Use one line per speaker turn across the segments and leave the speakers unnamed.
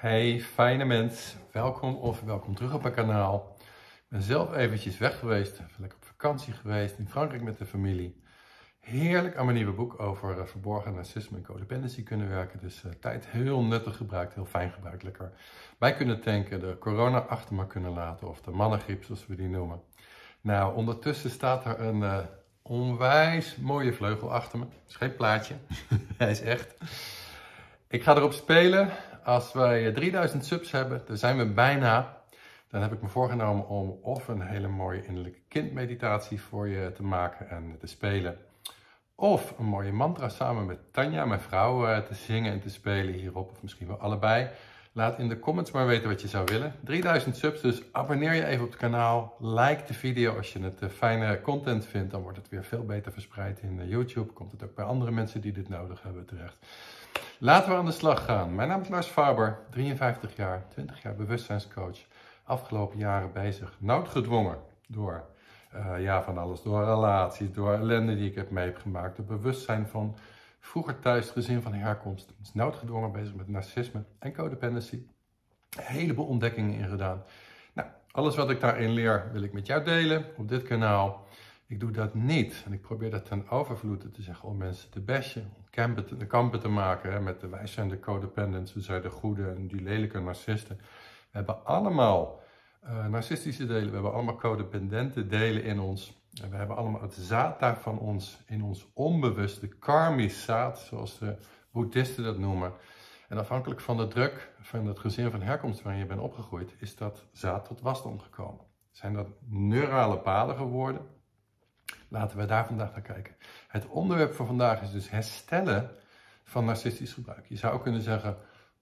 Hey, fijne mens. Welkom of welkom terug op mijn kanaal. Ik ben zelf eventjes weg geweest, even lekker op vakantie geweest in Frankrijk met de familie. Heerlijk aan mijn nieuwe boek over verborgen narcisme en codependency kunnen werken. Dus tijd heel nuttig gebruikt, heel fijn gebruikt, lekker bij kunnen tanken, de corona achter me kunnen laten of de mannengriep zoals we die noemen. Nou, ondertussen staat er een onwijs mooie vleugel achter me. Het is geen plaatje, hij is echt. Ik ga erop spelen. Als wij 3000 subs hebben, daar zijn we bijna. Dan heb ik me voorgenomen om of een hele mooie innerlijke kindmeditatie voor je te maken en te spelen. Of een mooie mantra samen met Tanja, mijn vrouw, te zingen en te spelen hierop. Of misschien wel allebei. Laat in de comments maar weten wat je zou willen. 3000 subs, dus abonneer je even op het kanaal. Like de video als je het fijne content vindt. Dan wordt het weer veel beter verspreid in YouTube. Komt het ook bij andere mensen die dit nodig hebben terecht. Laten we aan de slag gaan. Mijn naam is Lars Faber, 53 jaar, 20 jaar bewustzijnscoach. Afgelopen jaren bezig, noodgedwongen door van alles. Door relaties, door ellende die ik heb meegemaakt. Door bewustzijn van vroeger thuis, gezin van herkomst. Dus noodgedwongen bezig met narcisme en codependency. Een heleboel ontdekkingen in gedaan. Nou, alles wat ik daarin leer wil ik met jou delen op dit kanaal. Ik doe dat niet, en ik probeer dat ten overvloede te zeggen om mensen te bashen, om kampen te maken met de wij zijn de codependents, we zijn de goede en die lelijke narcisten. We hebben allemaal narcistische delen, we hebben allemaal codependente delen in ons. En we hebben allemaal het zaad daarvan in ons onbewuste, karmisch zaad, zoals de boeddhisten dat noemen. En afhankelijk van de druk van het gezin van herkomst waarin je bent opgegroeid, is dat zaad tot wasdom gekomen. Zijn dat neurale paden geworden? Laten we daar vandaag naar kijken. Het onderwerp van vandaag is dus herstellen van narcistisch gebruik. Je zou ook kunnen zeggen,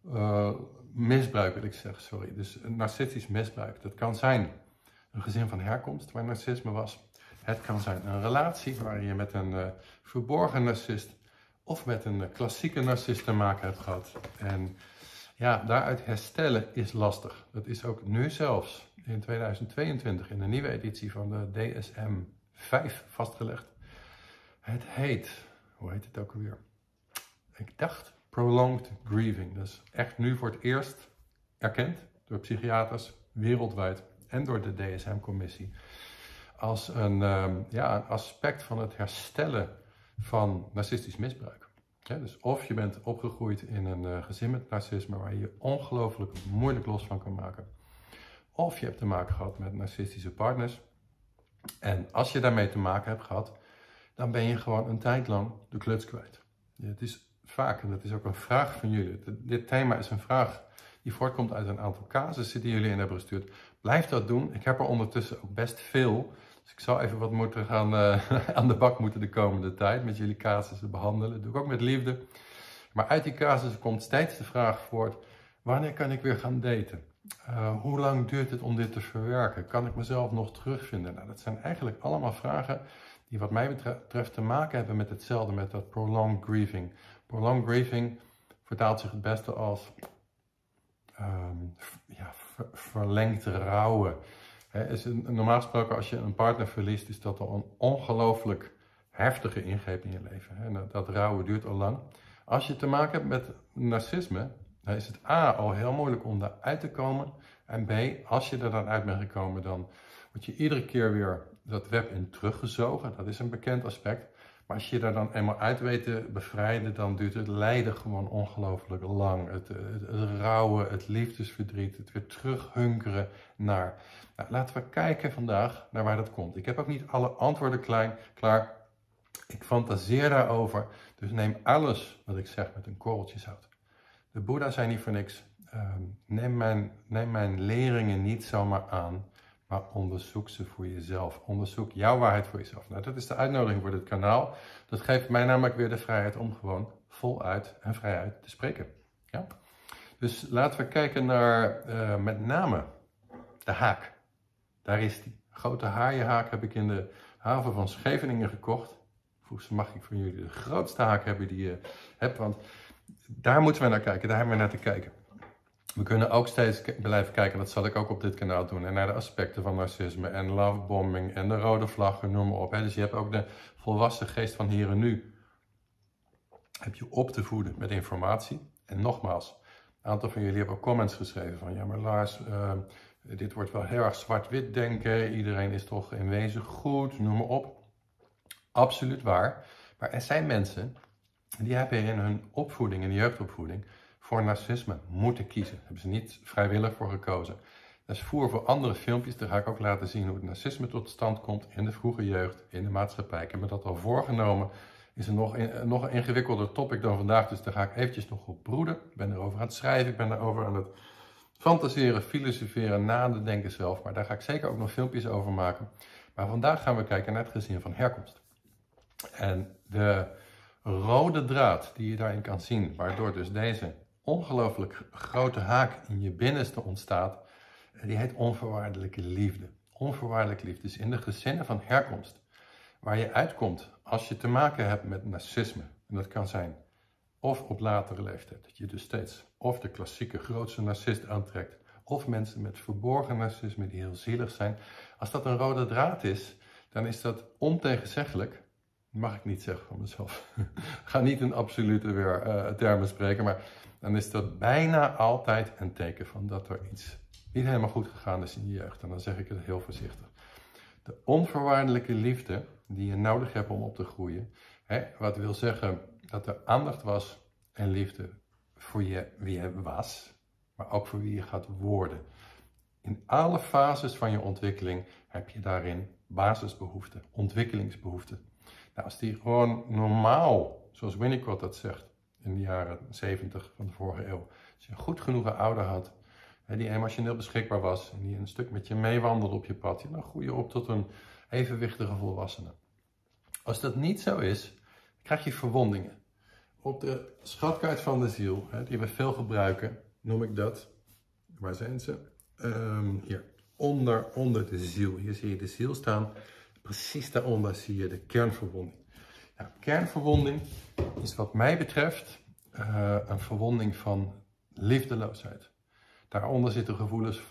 misbruik wil ik zeggen, sorry. Dus narcistisch misbruik. Dat kan zijn een gezin van herkomst waar narcisme was. Het kan zijn een relatie waar je met een verborgen narcist of met een klassieke narcist te maken hebt gehad. En ja, daaruit herstellen is lastig. Dat is ook nu zelfs in 2022 in de nieuwe editie van de DSM-5 vastgelegd. Het heet, hoe heet het ook alweer? Ik dacht prolonged grieving. Dat is echt nu voor het eerst erkend door psychiaters wereldwijd en door de DSM-commissie als een aspect van het herstellen van narcistisch misbruik. Ja, dus of je bent opgegroeid in een gezin met narcisme waar je je ongelooflijk moeilijk los van kan maken. Of je hebt te maken gehad met narcistische partners. En als je daarmee te maken hebt gehad, dan ben je gewoon een tijd lang de kluts kwijt. Ja, het is vaak, en dat is ook een vraag van jullie. Dit thema is een vraag die voortkomt uit een aantal casussen die jullie in hebben gestuurd. Blijf dat doen. Ik heb er ondertussen ook best veel. Dus ik zal even wat moeten gaan aan de bak moeten de komende tijd met jullie casussen behandelen. Dat doe ik ook met liefde. Maar uit die casussen komt steeds de vraag voort, wanneer kan ik weer gaan daten? Hoe lang duurt het om dit te verwerken? Kan ik mezelf nog terugvinden? Nou, dat zijn eigenlijk allemaal vragen die wat mij betreft te maken hebben met hetzelfde, met dat prolonged grieving. Prolonged grieving vertaalt zich het beste als verlengd rouwen. Normaal gesproken als je een partner verliest is dat al een ongelooflijk heftige ingreep in je leven. En dat rouwen duurt al lang. Als je te maken hebt met narcisme, dan is het A, al heel moeilijk om daaruit te komen. En B, als je er dan uit bent gekomen, dan word je iedere keer weer dat web in teruggezogen. Dat is een bekend aspect. Maar als je daar dan eenmaal uit weet te bevrijden, dan duurt het lijden gewoon ongelooflijk lang. Het rouwen, het liefdesverdriet, het weer terughunkeren naar. Nou, laten we kijken vandaag naar waar dat komt. Ik heb ook niet alle antwoorden klaar. Ik fantaseer daarover. Dus neem alles wat ik zeg met een korreltje zout. De Boeddha zei niet voor niks, neem mijn leringen niet zomaar aan, maar onderzoek ze voor jezelf. Onderzoek jouw waarheid voor jezelf. Nou, dat is de uitnodiging voor dit kanaal. Dat geeft mij namelijk weer de vrijheid om gewoon voluit en vrijuit te spreken. Ja? Dus laten we kijken naar met name de haak. Daar is die. Grote haaienhaak heb ik in de haven van Scheveningen gekocht. Volgens mag ik van jullie de grootste haak hebben die je hebt, want daar moeten we naar kijken, daar hebben we naar te kijken. We kunnen ook steeds blijven kijken, dat zal ik ook op dit kanaal doen, en naar de aspecten van narcisme en lovebombing en de rode vlaggen, noem maar op. Dus je hebt ook de volwassen geest van hier en nu, heb je op te voeden met informatie. En nogmaals, Een aantal van jullie hebben ook comments geschreven van, ja maar Lars, dit wordt wel heel erg zwart-wit denken. Iedereen is toch in wezen goed, noem maar op. Absoluut waar. Maar er zijn mensen die hebben in hun opvoeding, in de jeugdopvoeding, voor narcisme moeten kiezen. Daar hebben ze niet vrijwillig voor gekozen. Dat is voer voor andere filmpjes. Daar ga ik ook laten zien hoe het narcisme tot stand komt in de vroege jeugd, in de maatschappij. Ik heb me dat al voorgenomen. Is een nog een ingewikkelder topic dan vandaag, dus daar ga ik eventjes nog op broeden. Ik ben erover aan het schrijven, ik ben erover aan het fantaseren, filosoferen, nadenken zelf. Maar daar ga ik zeker ook nog filmpjes over maken. Maar vandaag gaan we kijken naar het gezin van herkomst. En de rode draad die je daarin kan zien, waardoor dus deze ongelooflijk grote haak in je binnenste ontstaat, die heet onvoorwaardelijke liefde. Onvoorwaardelijke liefde. Dus in de gezinnen van herkomst, waar je uitkomt als je te maken hebt met narcisme. En dat kan zijn of op latere leeftijd, dat je dus steeds of de klassieke grootste narcist aantrekt, of mensen met verborgen narcisme die heel zielig zijn. Als dat een rode draad is, dan is dat ontegenzeggelijk. Mag ik niet zeggen van mezelf. Ik ga niet in absolute termen spreken, maar dan is dat bijna altijd een teken van dat er iets niet helemaal goed gegaan is in je jeugd. En dan zeg ik het heel voorzichtig. De onvoorwaardelijke liefde die je nodig hebt om op te groeien. Wat wil zeggen dat er aandacht was en liefde voor wie je was, maar ook voor wie je gaat worden. In alle fases van je ontwikkeling heb je daarin basisbehoeften, ontwikkelingsbehoeften. Nou, als die gewoon normaal, zoals Winnicott dat zegt in de jaren 70 van de vorige eeuw, als je een goed genoeg ouder had, die emotioneel beschikbaar was en die een stuk met je meewandelde op je pad, dan groei je op tot een evenwichtige volwassene. Als dat niet zo is, krijg je verwondingen. Op de schatkaart van de ziel, die we veel gebruiken, noem ik dat, waar zijn ze? Hier, onder de ziel. Hier zie je de ziel staan. Precies daaronder zie je de kernverwonding. Nou, kernverwonding is wat mij betreft een verwonding van liefdeloosheid. Daaronder zitten gevoelens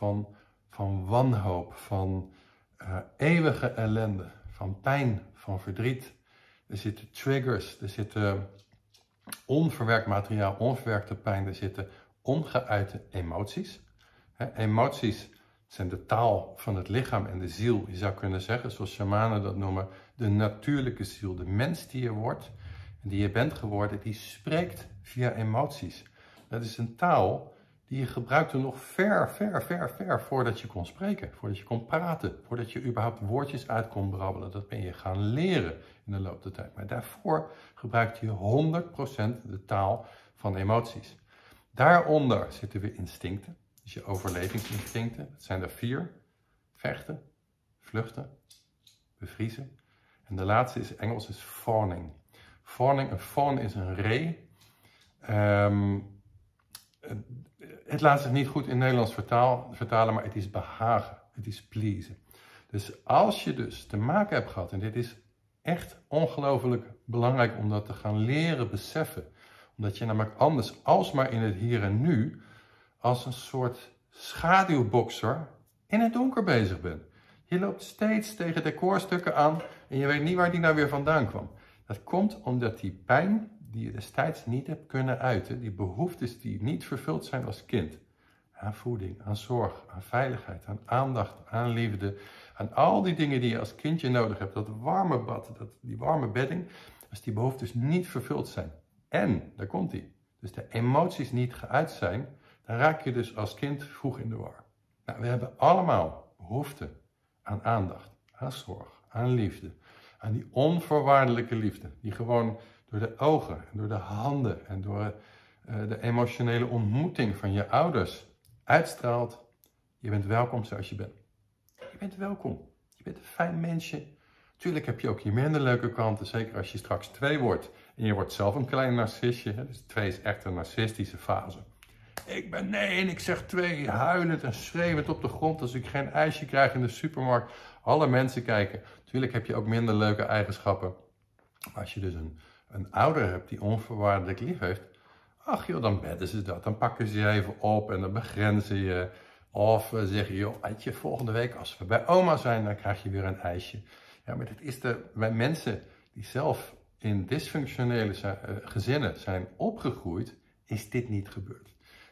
van wanhoop, van eeuwige ellende, van pijn, van verdriet. Er zitten triggers, er zitten onverwerkt materiaal, onverwerkte pijn, er zitten ongeuite emoties. Emoties zijn de taal van het lichaam en de ziel. Je zou kunnen zeggen, zoals shamanen dat noemen, de natuurlijke ziel. De mens die je wordt en die je bent geworden, die spreekt via emoties. Dat is een taal die je gebruikte nog ver voordat je kon spreken, voordat je kon praten, voordat je überhaupt woordjes uit kon brabbelen. Dat ben je gaan leren in de loop der tijd. Maar daarvoor gebruikte je 100% de taal van emoties. Daaronder zitten weer instincten, dus je overlevingsinstincten. Dat zijn er 4. Vechten, vluchten, bevriezen. En de laatste is Engels, is fawning. Fawning, een fawn is een ree. Het laat zich niet goed in Nederlands vertalen, maar het is behagen, het is pleasen. Dus als je dus te maken hebt gehad, en dit is echt ongelooflijk belangrijk om dat te gaan leren beseffen, omdat je namelijk anders alsmaar in het hier en nu als een soort schaduwbokser in het donker bezig bent. Je loopt steeds tegen decorstukken aan en je weet niet waar die nou weer vandaan kwam. Dat komt omdat die pijn die je destijds niet hebt kunnen uiten, die behoeftes die niet vervuld zijn als kind, aan voeding, aan zorg, aan veiligheid, aan aandacht, aan liefde, aan al die dingen die je als kindje nodig hebt, dat warme bad, die warme bedding, als die behoeftes niet vervuld zijn. En, daar komt die, dus de emoties niet geuit zijn, dan raak je dus als kind vroeg in de war. Nou, we hebben allemaal behoefte aan aandacht, aan zorg, aan liefde, aan die onvoorwaardelijke liefde, die gewoon door de ogen, en door de handen en door de emotionele ontmoeting van je ouders uitstraalt. Je bent welkom zoals je bent. Je bent welkom. Je bent een fijn mensje. Tuurlijk heb je ook je minder leuke kanten, zeker als je straks 2 wordt. En je wordt zelf een klein narcistje. Hè? Dus 2 is echt een narcistische fase. Ik ben nee en ik zeg 2, huilend en schreeuwend op de grond als ik geen ijsje krijg in de supermarkt. Alle mensen kijken. Tuurlijk heb je ook minder leuke eigenschappen. Maar als je dus een ouder hebt die onvoorwaardelijk lief heeft, ach joh, dan bedden ze dat. Dan pakken ze je even op en dan begrenzen je. Of zeggen, joh, weet je, volgende week als we bij oma zijn, dan krijg je weer een ijsje. Ja, maar dit is bij mensen die zelf in dysfunctionele gezinnen zijn opgegroeid, is dit niet gebeurd.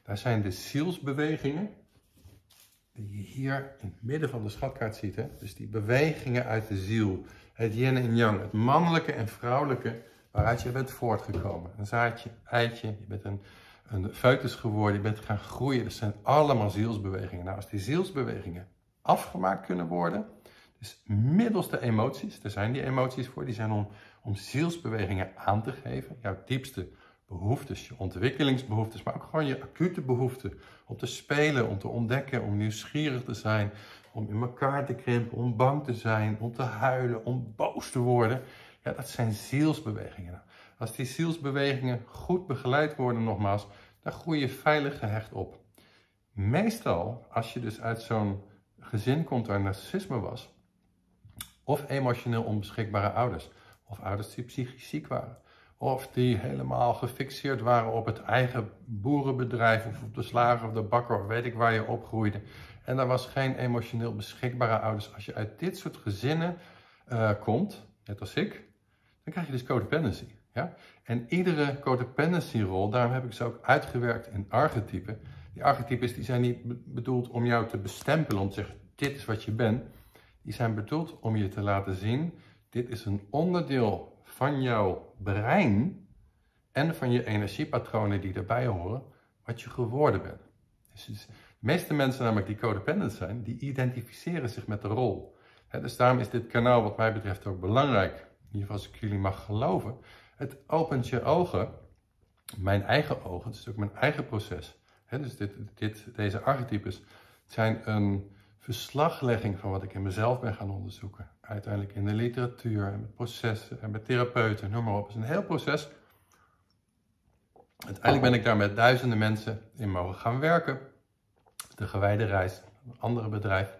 Daar zijn de zielsbewegingen, die je hier in het midden van de schatkaart ziet. Hè? Dus die bewegingen uit de ziel, het yin en yang, het mannelijke en vrouwelijke, waaruit je bent voortgekomen. Een zaadje, eitje, je bent een foetus geworden, je bent gaan groeien. Dat zijn allemaal zielsbewegingen. Nou, als die zielsbewegingen afgemaakt kunnen worden, dus middels de emoties, er zijn die emoties voor, die zijn om zielsbewegingen aan te geven. Jouw diepste behoeftes, je ontwikkelingsbehoeftes, maar ook gewoon je acute behoeften. Om te spelen, om te ontdekken, om nieuwsgierig te zijn, om in elkaar te krimpen, om bang te zijn, om te huilen, om boos te worden. Ja, dat zijn zielsbewegingen. Als die zielsbewegingen goed begeleid worden, nogmaals, dan groei je veilig gehecht op. Meestal, als je dus uit zo'n gezin komt waar narcissisme was, of emotioneel onbeschikbare ouders, of ouders die psychisch ziek waren, of die helemaal gefixeerd waren op het eigen boerenbedrijf, of op de slager of de bakker, of weet ik waar je opgroeide. En er was geen emotioneel beschikbare ouders. Als je uit dit soort gezinnen komt, net als ik, dan krijg je dus codependency. Ja? En iedere codependency rol, daarom heb ik ze ook uitgewerkt in archetypen. Die archetypes die zijn niet bedoeld om jou te bestempelen, om te zeggen, dit is wat je bent. Die zijn bedoeld om je te laten zien, dit is een onderdeel van jouw brein en van je energiepatronen die erbij horen, wat je geworden bent. Dus de meeste mensen namelijk die codependent zijn, die identificeren zich met de rol. Dus daarom is dit kanaal wat mij betreft ook belangrijk. In ieder geval als ik jullie mag geloven. Het opent je ogen, mijn eigen ogen, het is ook mijn eigen proces. Dus deze archetypes zijn een verslaglegging van wat ik in mezelf ben gaan onderzoeken. Uiteindelijk in de literatuur en met processen en met therapeuten, noem maar op. Het is een heel proces. Uiteindelijk ben ik daar met duizenden mensen in mogen gaan werken. De gewijde reis, een andere bedrijf.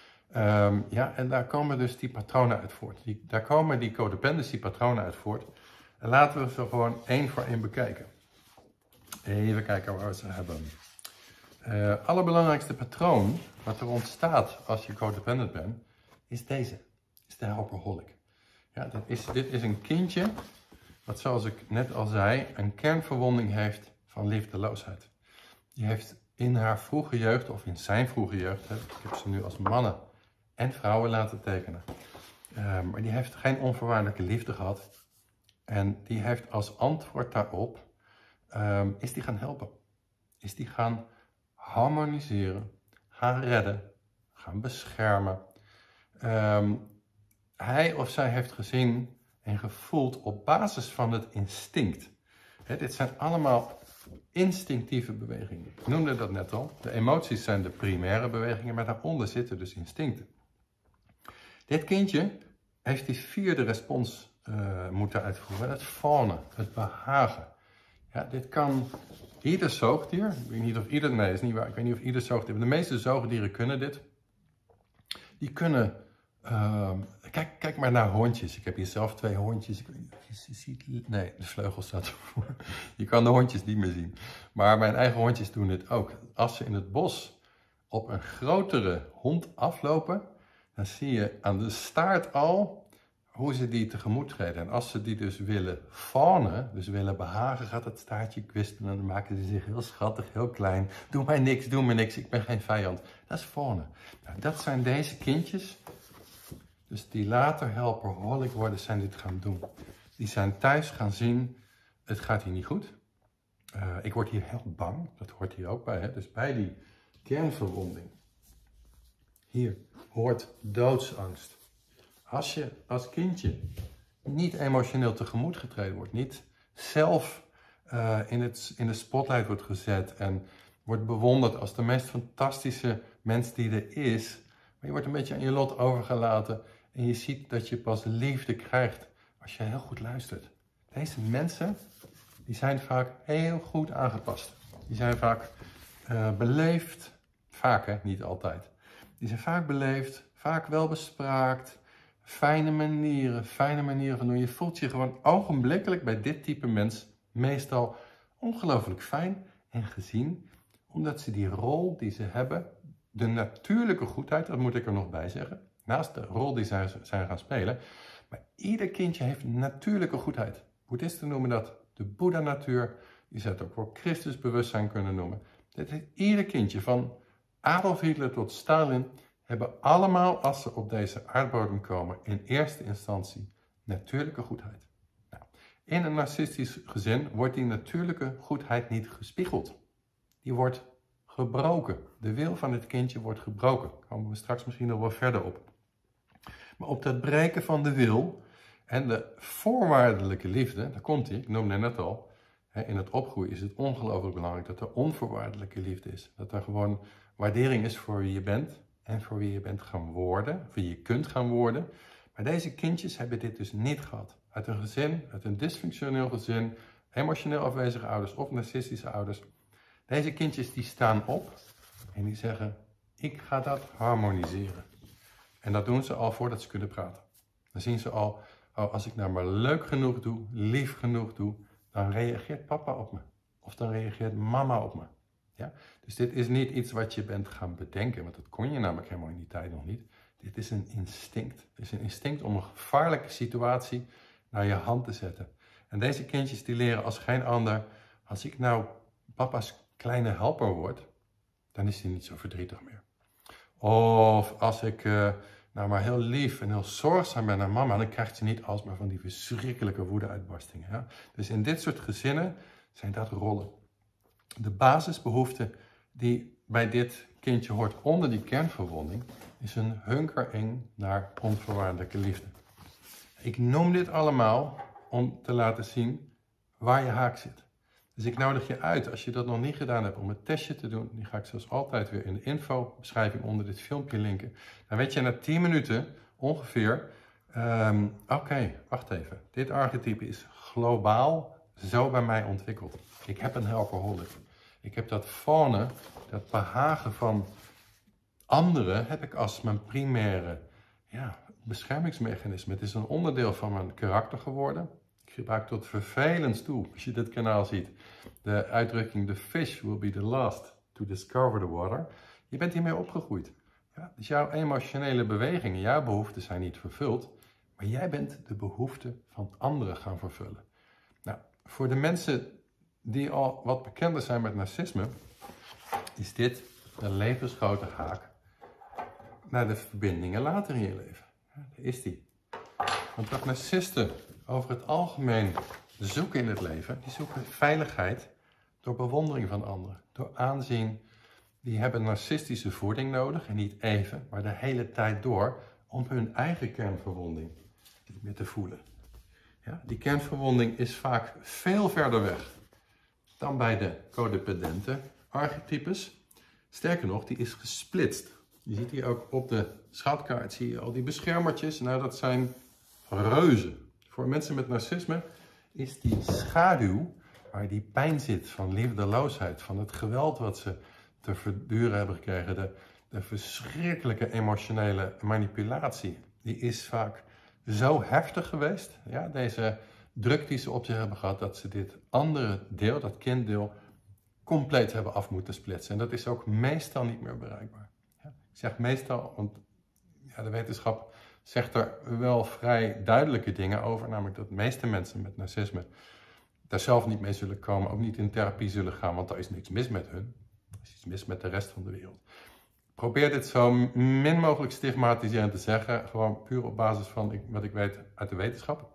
En daar komen dus die patronen uit voort. Daar komen die codependency patronen uit voort. En laten we ze gewoon één voor één bekijken. Even kijken waar we ze hebben. Allerbelangrijkste patroon wat er ontstaat als je codependent bent, is deze. Is de helperholic. Ja, dit is een kindje wat, zoals ik net al zei, een kernverwonding heeft van liefdeloosheid. Die heeft in haar vroege jeugd, of in zijn vroege jeugd, ik heb ze nu als mannen en vrouwen laten tekenen, maar die heeft geen onvoorwaardelijke liefde gehad. En die heeft als antwoord daarop, is die gaan helpen. Is die gaan harmoniseren, gaan redden, gaan beschermen. Hij of zij heeft gezien en gevoeld op basis van het instinct. Dit zijn allemaal instinctieve bewegingen. Ik noemde dat net al. De emoties zijn de primaire bewegingen, maar daaronder zitten dus instincten. Dit kindje heeft die vierde respons moeten uitvoeren. Het faunen, het behagen. Ja, dit kan ieder zoogdier. Ik weet niet of ieder, nee, dat is niet waar. Ik weet niet of ieder zoogdier. De meeste zoogdieren kunnen dit. Die kunnen. Kijk maar naar hondjes. Ik heb hier zelf 2 hondjes. Ik weet niet of je ziet. Nee, de vleugel staat ervoor. Je kan de hondjes niet meer zien. Maar mijn eigen hondjes doen dit ook. Als ze in het bos op een grotere hond aflopen, dan zie je aan de staart al hoe ze die tegemoet treden. En als ze die dus willen faunen, dus willen behagen, gaat het staartje kwisten en dan maken ze zich heel schattig, heel klein. Doe mij niks, ik ben geen vijand. Dat is faunen. Nou, dat zijn deze kindjes. Dus die later helperholic worden, zijn dit gaan doen. Die zijn thuis gaan zien, het gaat hier niet goed. Ik word hier heel bang, dat hoort hier ook bij. Hè? Dus bij die kernverwonding, hier hoort doodsangst. Als je als kindje niet emotioneel tegemoet getreden wordt, niet zelf in de spotlight wordt gezet en wordt bewonderd als de meest fantastische mens die er is, maar je wordt een beetje aan je lot overgelaten en je ziet dat je pas liefde krijgt als je heel goed luistert. Deze mensen, die zijn vaak heel goed aangepast. Die zijn vaak beleefd, vaak hè, niet altijd. Die zijn vaak beleefd, vaak welbespraakt. Fijne manieren van doen. Je voelt je gewoon ogenblikkelijk bij dit type mens meestal ongelooflijk fijn en gezien. Omdat ze die rol die ze hebben, de natuurlijke goedheid, dat moet ik er nog bij zeggen. Naast de rol die zij zijn gaan spelen. Maar ieder kindje heeft natuurlijke goedheid. Boeddhisten noemen dat de Boeddha-natuur. Je zou het ook wel Christusbewustzijn kunnen noemen. Ieder kindje, van Adolf Hitler tot Stalin, hebben allemaal, als ze op deze aardbodem komen, in eerste instantie natuurlijke goedheid. Nou, in een narcistisch gezin wordt die natuurlijke goedheid niet gespiegeld. Die wordt gebroken. De wil van het kindje wordt gebroken. Daar komen we straks misschien nog wel verder op. Maar op dat breken van de wil en de voorwaardelijke liefde, daar komt hij, ik noemde net al, in het opgroeien is het ongelooflijk belangrijk dat er onvoorwaardelijke liefde is. Dat er gewoon waardering is voor wie je bent en voor wie je bent gaan worden, wie je kunt gaan worden. Maar deze kindjes hebben dit dus niet gehad. Uit een gezin, uit een dysfunctioneel gezin, emotioneel afwezige ouders of narcistische ouders. Deze kindjes die staan op en die zeggen, ik ga dat harmoniseren. En dat doen ze al voordat ze kunnen praten. Dan zien ze al, oh, als ik nou maar leuk genoeg doe, lief genoeg doe, dan reageert papa op me. Of dan reageert mama op me. Ja? Dus dit is niet iets wat je bent gaan bedenken, want dat kon je namelijk helemaal in die tijd nog niet. Dit is een instinct. Het is een instinct om een gevaarlijke situatie naar je hand te zetten. En deze kindjes die leren als geen ander, als ik nou papa's kleine helper word, dan is hij niet zo verdrietig meer. Of als ik nou maar heel lief en heel zorgzaam ben naar mama, dan krijgt ze niet alsmaar van die verschrikkelijke woedeuitbarstingen. Ja? Dus in dit soort gezinnen zijn dat rollen. De basisbehoefte die bij dit kindje hoort onder die kernverwonding, is een hunkering naar onvoorwaardelijke liefde. Ik noem dit allemaal om te laten zien waar je haak zit. Dus ik nodig je uit, als je dat nog niet gedaan hebt, om het testje te doen. Die ga ik zoals altijd weer in de infobeschrijving onder dit filmpje linken. Dan weet je na 10 minuten ongeveer, oké, wacht even. Dit archetype is globaal zo bij mij ontwikkeld. Ik heb een helperholic. Ik heb dat faunen, dat behagen van anderen, heb ik als mijn primaire beschermingsmechanisme. Het is een onderdeel van mijn karakter geworden. Ik gebruik tot vervelens toe, als je dit kanaal ziet, de uitdrukking the fish will be the last to discover the water. Je bent hiermee opgegroeid. Ja, dus jouw emotionele bewegingen, jouw behoeften zijn niet vervuld, maar jij bent de behoeften van anderen gaan vervullen. Nou, voor de mensen die al wat bekender zijn met narcisme, is dit een levensgrote haak naar de verbindingen later in je leven. Ja, daar is die. Want wat narcisten over het algemeen zoeken in het leven, die zoeken veiligheid door bewondering van anderen, door aanzien. Die hebben narcistische voeding nodig en niet even, maar de hele tijd door om hun eigen kernverwonding niet meer te voelen. Ja, die kernverwonding is vaak veel verder weg dan bij de codependente archetypes. Sterker nog, die is gesplitst. Je ziet hier ook op de schatkaart, zie je al die beschermertjes. Nou, dat zijn reuzen. Voor mensen met narcisme is die schaduw, waar die pijn zit van liefdeloosheid, van het geweld wat ze te verduren hebben gekregen, de verschrikkelijke emotionele manipulatie, die is vaak zo heftig geweest, ja, deze druk die ze op zich hebben gehad, dat ze dit andere deel, dat kinddeel, compleet hebben af moeten splitsen. En dat is ook meestal niet meer bereikbaar. Ja, ik zeg meestal, want ja, de wetenschap zegt er wel vrij duidelijke dingen over, namelijk dat de meeste mensen met narcisme daar zelf niet mee zullen komen, ook niet in therapie zullen gaan, want daar is niks mis met hun. Er is iets mis met de rest van de wereld. Probeer dit zo min mogelijk stigmatiserend te zeggen, gewoon puur op basis van wat ik weet uit de wetenschap.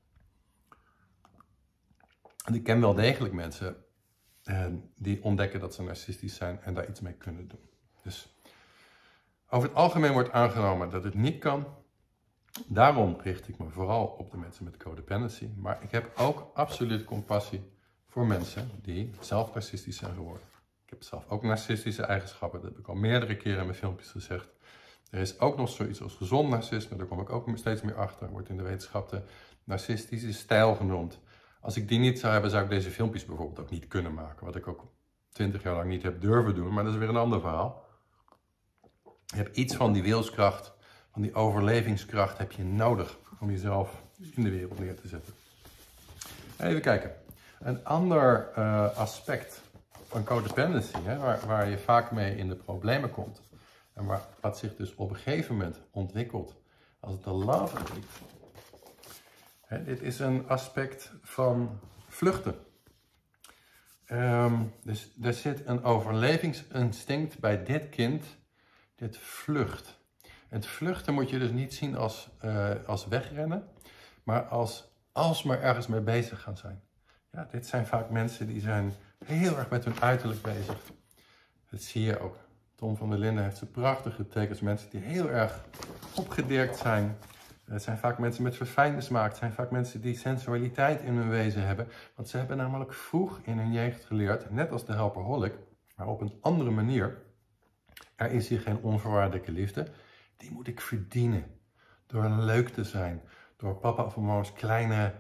En ik ken wel degelijk mensen die ontdekken dat ze narcistisch zijn en daar iets mee kunnen doen. Dus over het algemeen wordt aangenomen dat het niet kan. Daarom richt ik me vooral op de mensen met codependency. Maar ik heb ook absoluut compassie voor mensen die zelf narcistisch zijn geworden. Ik heb zelf ook narcistische eigenschappen. Dat heb ik al meerdere keren in mijn filmpjes gezegd. Er is ook nog zoiets als gezond narcisme. Daar kom ik ook steeds meer achter. Wordt in de wetenschap de narcistische stijl genoemd. Als ik die niet zou hebben, zou ik deze filmpjes bijvoorbeeld ook niet kunnen maken. Wat ik ook 20 jaar lang niet heb durven doen. Maar dat is weer een ander verhaal. Je hebt iets van die wilskracht, van die overlevingskracht heb je nodig om jezelf in de wereld neer te zetten. Even kijken. Een ander aspect van codependency, waar je vaak mee in de problemen komt. En wat zich dus op een gegeven moment ontwikkelt als de love addict. Dit is een aspect van vluchten. Dus er zit een overlevingsinstinct bij dit kind, dit vlucht. Het vluchten moet je dus niet zien als wegrennen, maar als maar ergens mee bezig gaan zijn. Ja, dit zijn vaak mensen die zijn heel erg met hun uiterlijk bezig. Dat zie je ook. Tom van der Linden heeft ze prachtige tekens. Mensen die heel erg opgedirkt zijn. Het zijn vaak mensen met verfijnde smaak. Het zijn vaak mensen die sensualiteit in hun wezen hebben. Want ze hebben namelijk vroeg in hun jeugd geleerd, net als de helperholic, maar op een andere manier. Er is hier geen onvoorwaardelijke liefde. Die moet ik verdienen. Door leuk te zijn. Door papa of mama's kleine,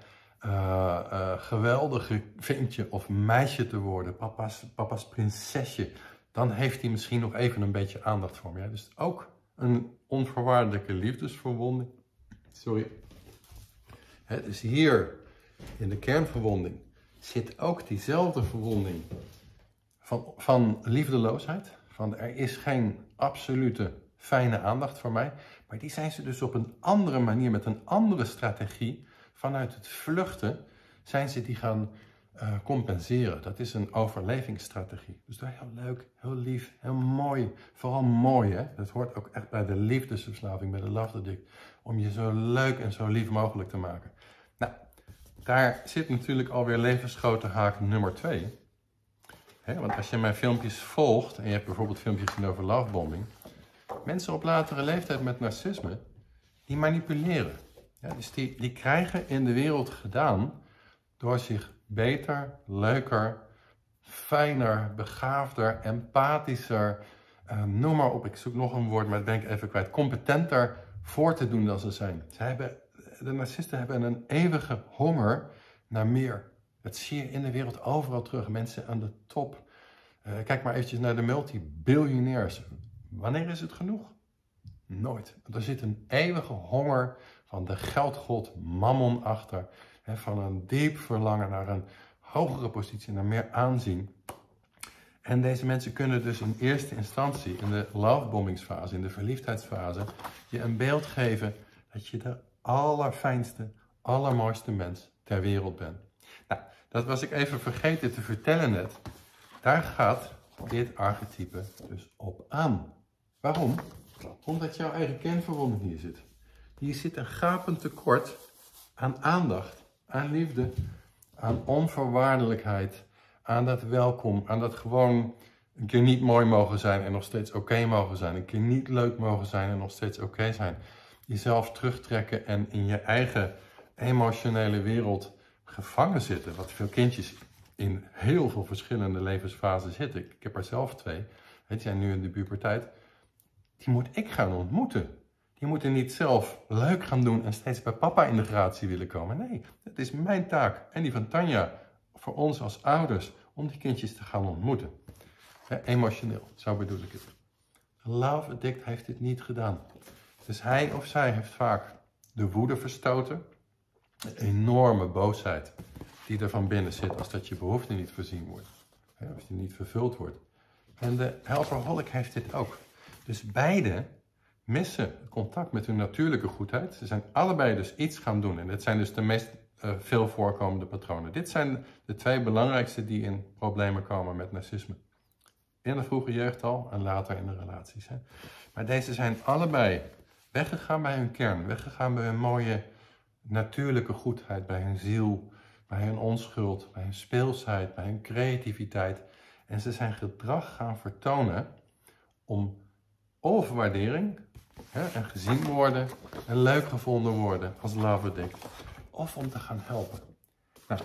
geweldige ventje of meisje te worden. Papa's prinsesje. Dan heeft hij misschien nog even een beetje aandacht voor me. Ja? Dus ook een onvoorwaardelijke liefdesverwonding. Sorry. Dus hier in de kernverwonding zit ook diezelfde verwonding van liefdeloosheid. Van er is geen absolute fijne aandacht voor mij. Maar die zijn ze dus op een andere manier, met een andere strategie, vanuit het vluchten, zijn ze die gaan compenseren. Dat is een overlevingsstrategie. Dus dat is heel leuk, heel lief, heel mooi. Vooral mooi, hè. Dat hoort ook echt bij de liefdesverslaving, bij de love addict. Om je zo leuk en zo lief mogelijk te maken. Nou, daar zit natuurlijk alweer levensgrote haak nummer 2. Want als je mijn filmpjes volgt, en je hebt bijvoorbeeld filmpjes gezien over lovebombing. Mensen op latere leeftijd met narcisme, die manipuleren. Ja, dus die krijgen in de wereld gedaan door zich beter, leuker, fijner, begaafder, empathischer, noem maar op, ik zoek nog een woord, maar dat ben ik even kwijt, competenter voor te doen dan ze zijn. De narcisten hebben een eeuwige honger naar meer. Dat zie je in de wereld overal terug. Mensen aan de top. Kijk maar eventjes naar de multibiljonairs. Wanneer is het genoeg? Nooit. Want er zit een eeuwige honger van de geldgod Mammon achter. Van een diep verlangen naar een hogere positie, naar meer aanzien. En deze mensen kunnen dus in eerste instantie, in de lovebombingsfase, in de verliefdheidsfase, je een beeld geven dat je de allerfijnste, allermooiste mens ter wereld bent. Nou, dat was ik even vergeten te vertellen net. Daar gaat dit archetype dus op aan. Waarom? Omdat jouw eigen kernverwonding hier zit. Hier zit een gapend tekort aan aandacht, aan liefde, aan onvoorwaardelijkheid, aan dat welkom, aan dat gewoon een keer niet mooi mogen zijn en nog steeds oké mogen zijn. Een keer niet leuk mogen zijn en nog steeds oké zijn. Jezelf terugtrekken en in je eigen emotionele wereld gevangen zitten. Wat veel kindjes in heel veel verschillende levensfasen zitten. Ik heb er zelf 2. Die zijn nu in de puberteit. Die moet ik gaan ontmoeten. Die moeten niet zelf leuk gaan doen en steeds bij papa in de gratie willen komen. Nee, het is mijn taak en die van Tanja, voor ons als ouders, om die kindjes te gaan ontmoeten. Emotioneel, zo bedoel ik het. Love addict heeft dit niet gedaan. Dus hij of zij heeft vaak de woede verstoten. Een enorme boosheid die er van binnen zit als dat je behoefte niet voorzien wordt. Als die niet vervuld wordt. En de helperholic heeft dit ook. Dus beide missen contact met hun natuurlijke goedheid. Ze zijn allebei dus iets gaan doen. En dit zijn dus de meest veel voorkomende patronen. Dit zijn de 2 belangrijkste die in problemen komen met narcisme. In de vroege jeugd al en later in de relaties. Maar deze zijn allebei weggegaan bij hun kern. Weggegaan bij hun mooie natuurlijke goedheid. Bij hun ziel, bij hun onschuld, bij hun speelsheid, bij hun creativiteit. En ze zijn gedrag gaan vertonen om of waardering en gezien worden en leuk gevonden worden als love addict. Of om te gaan helpen. Nou,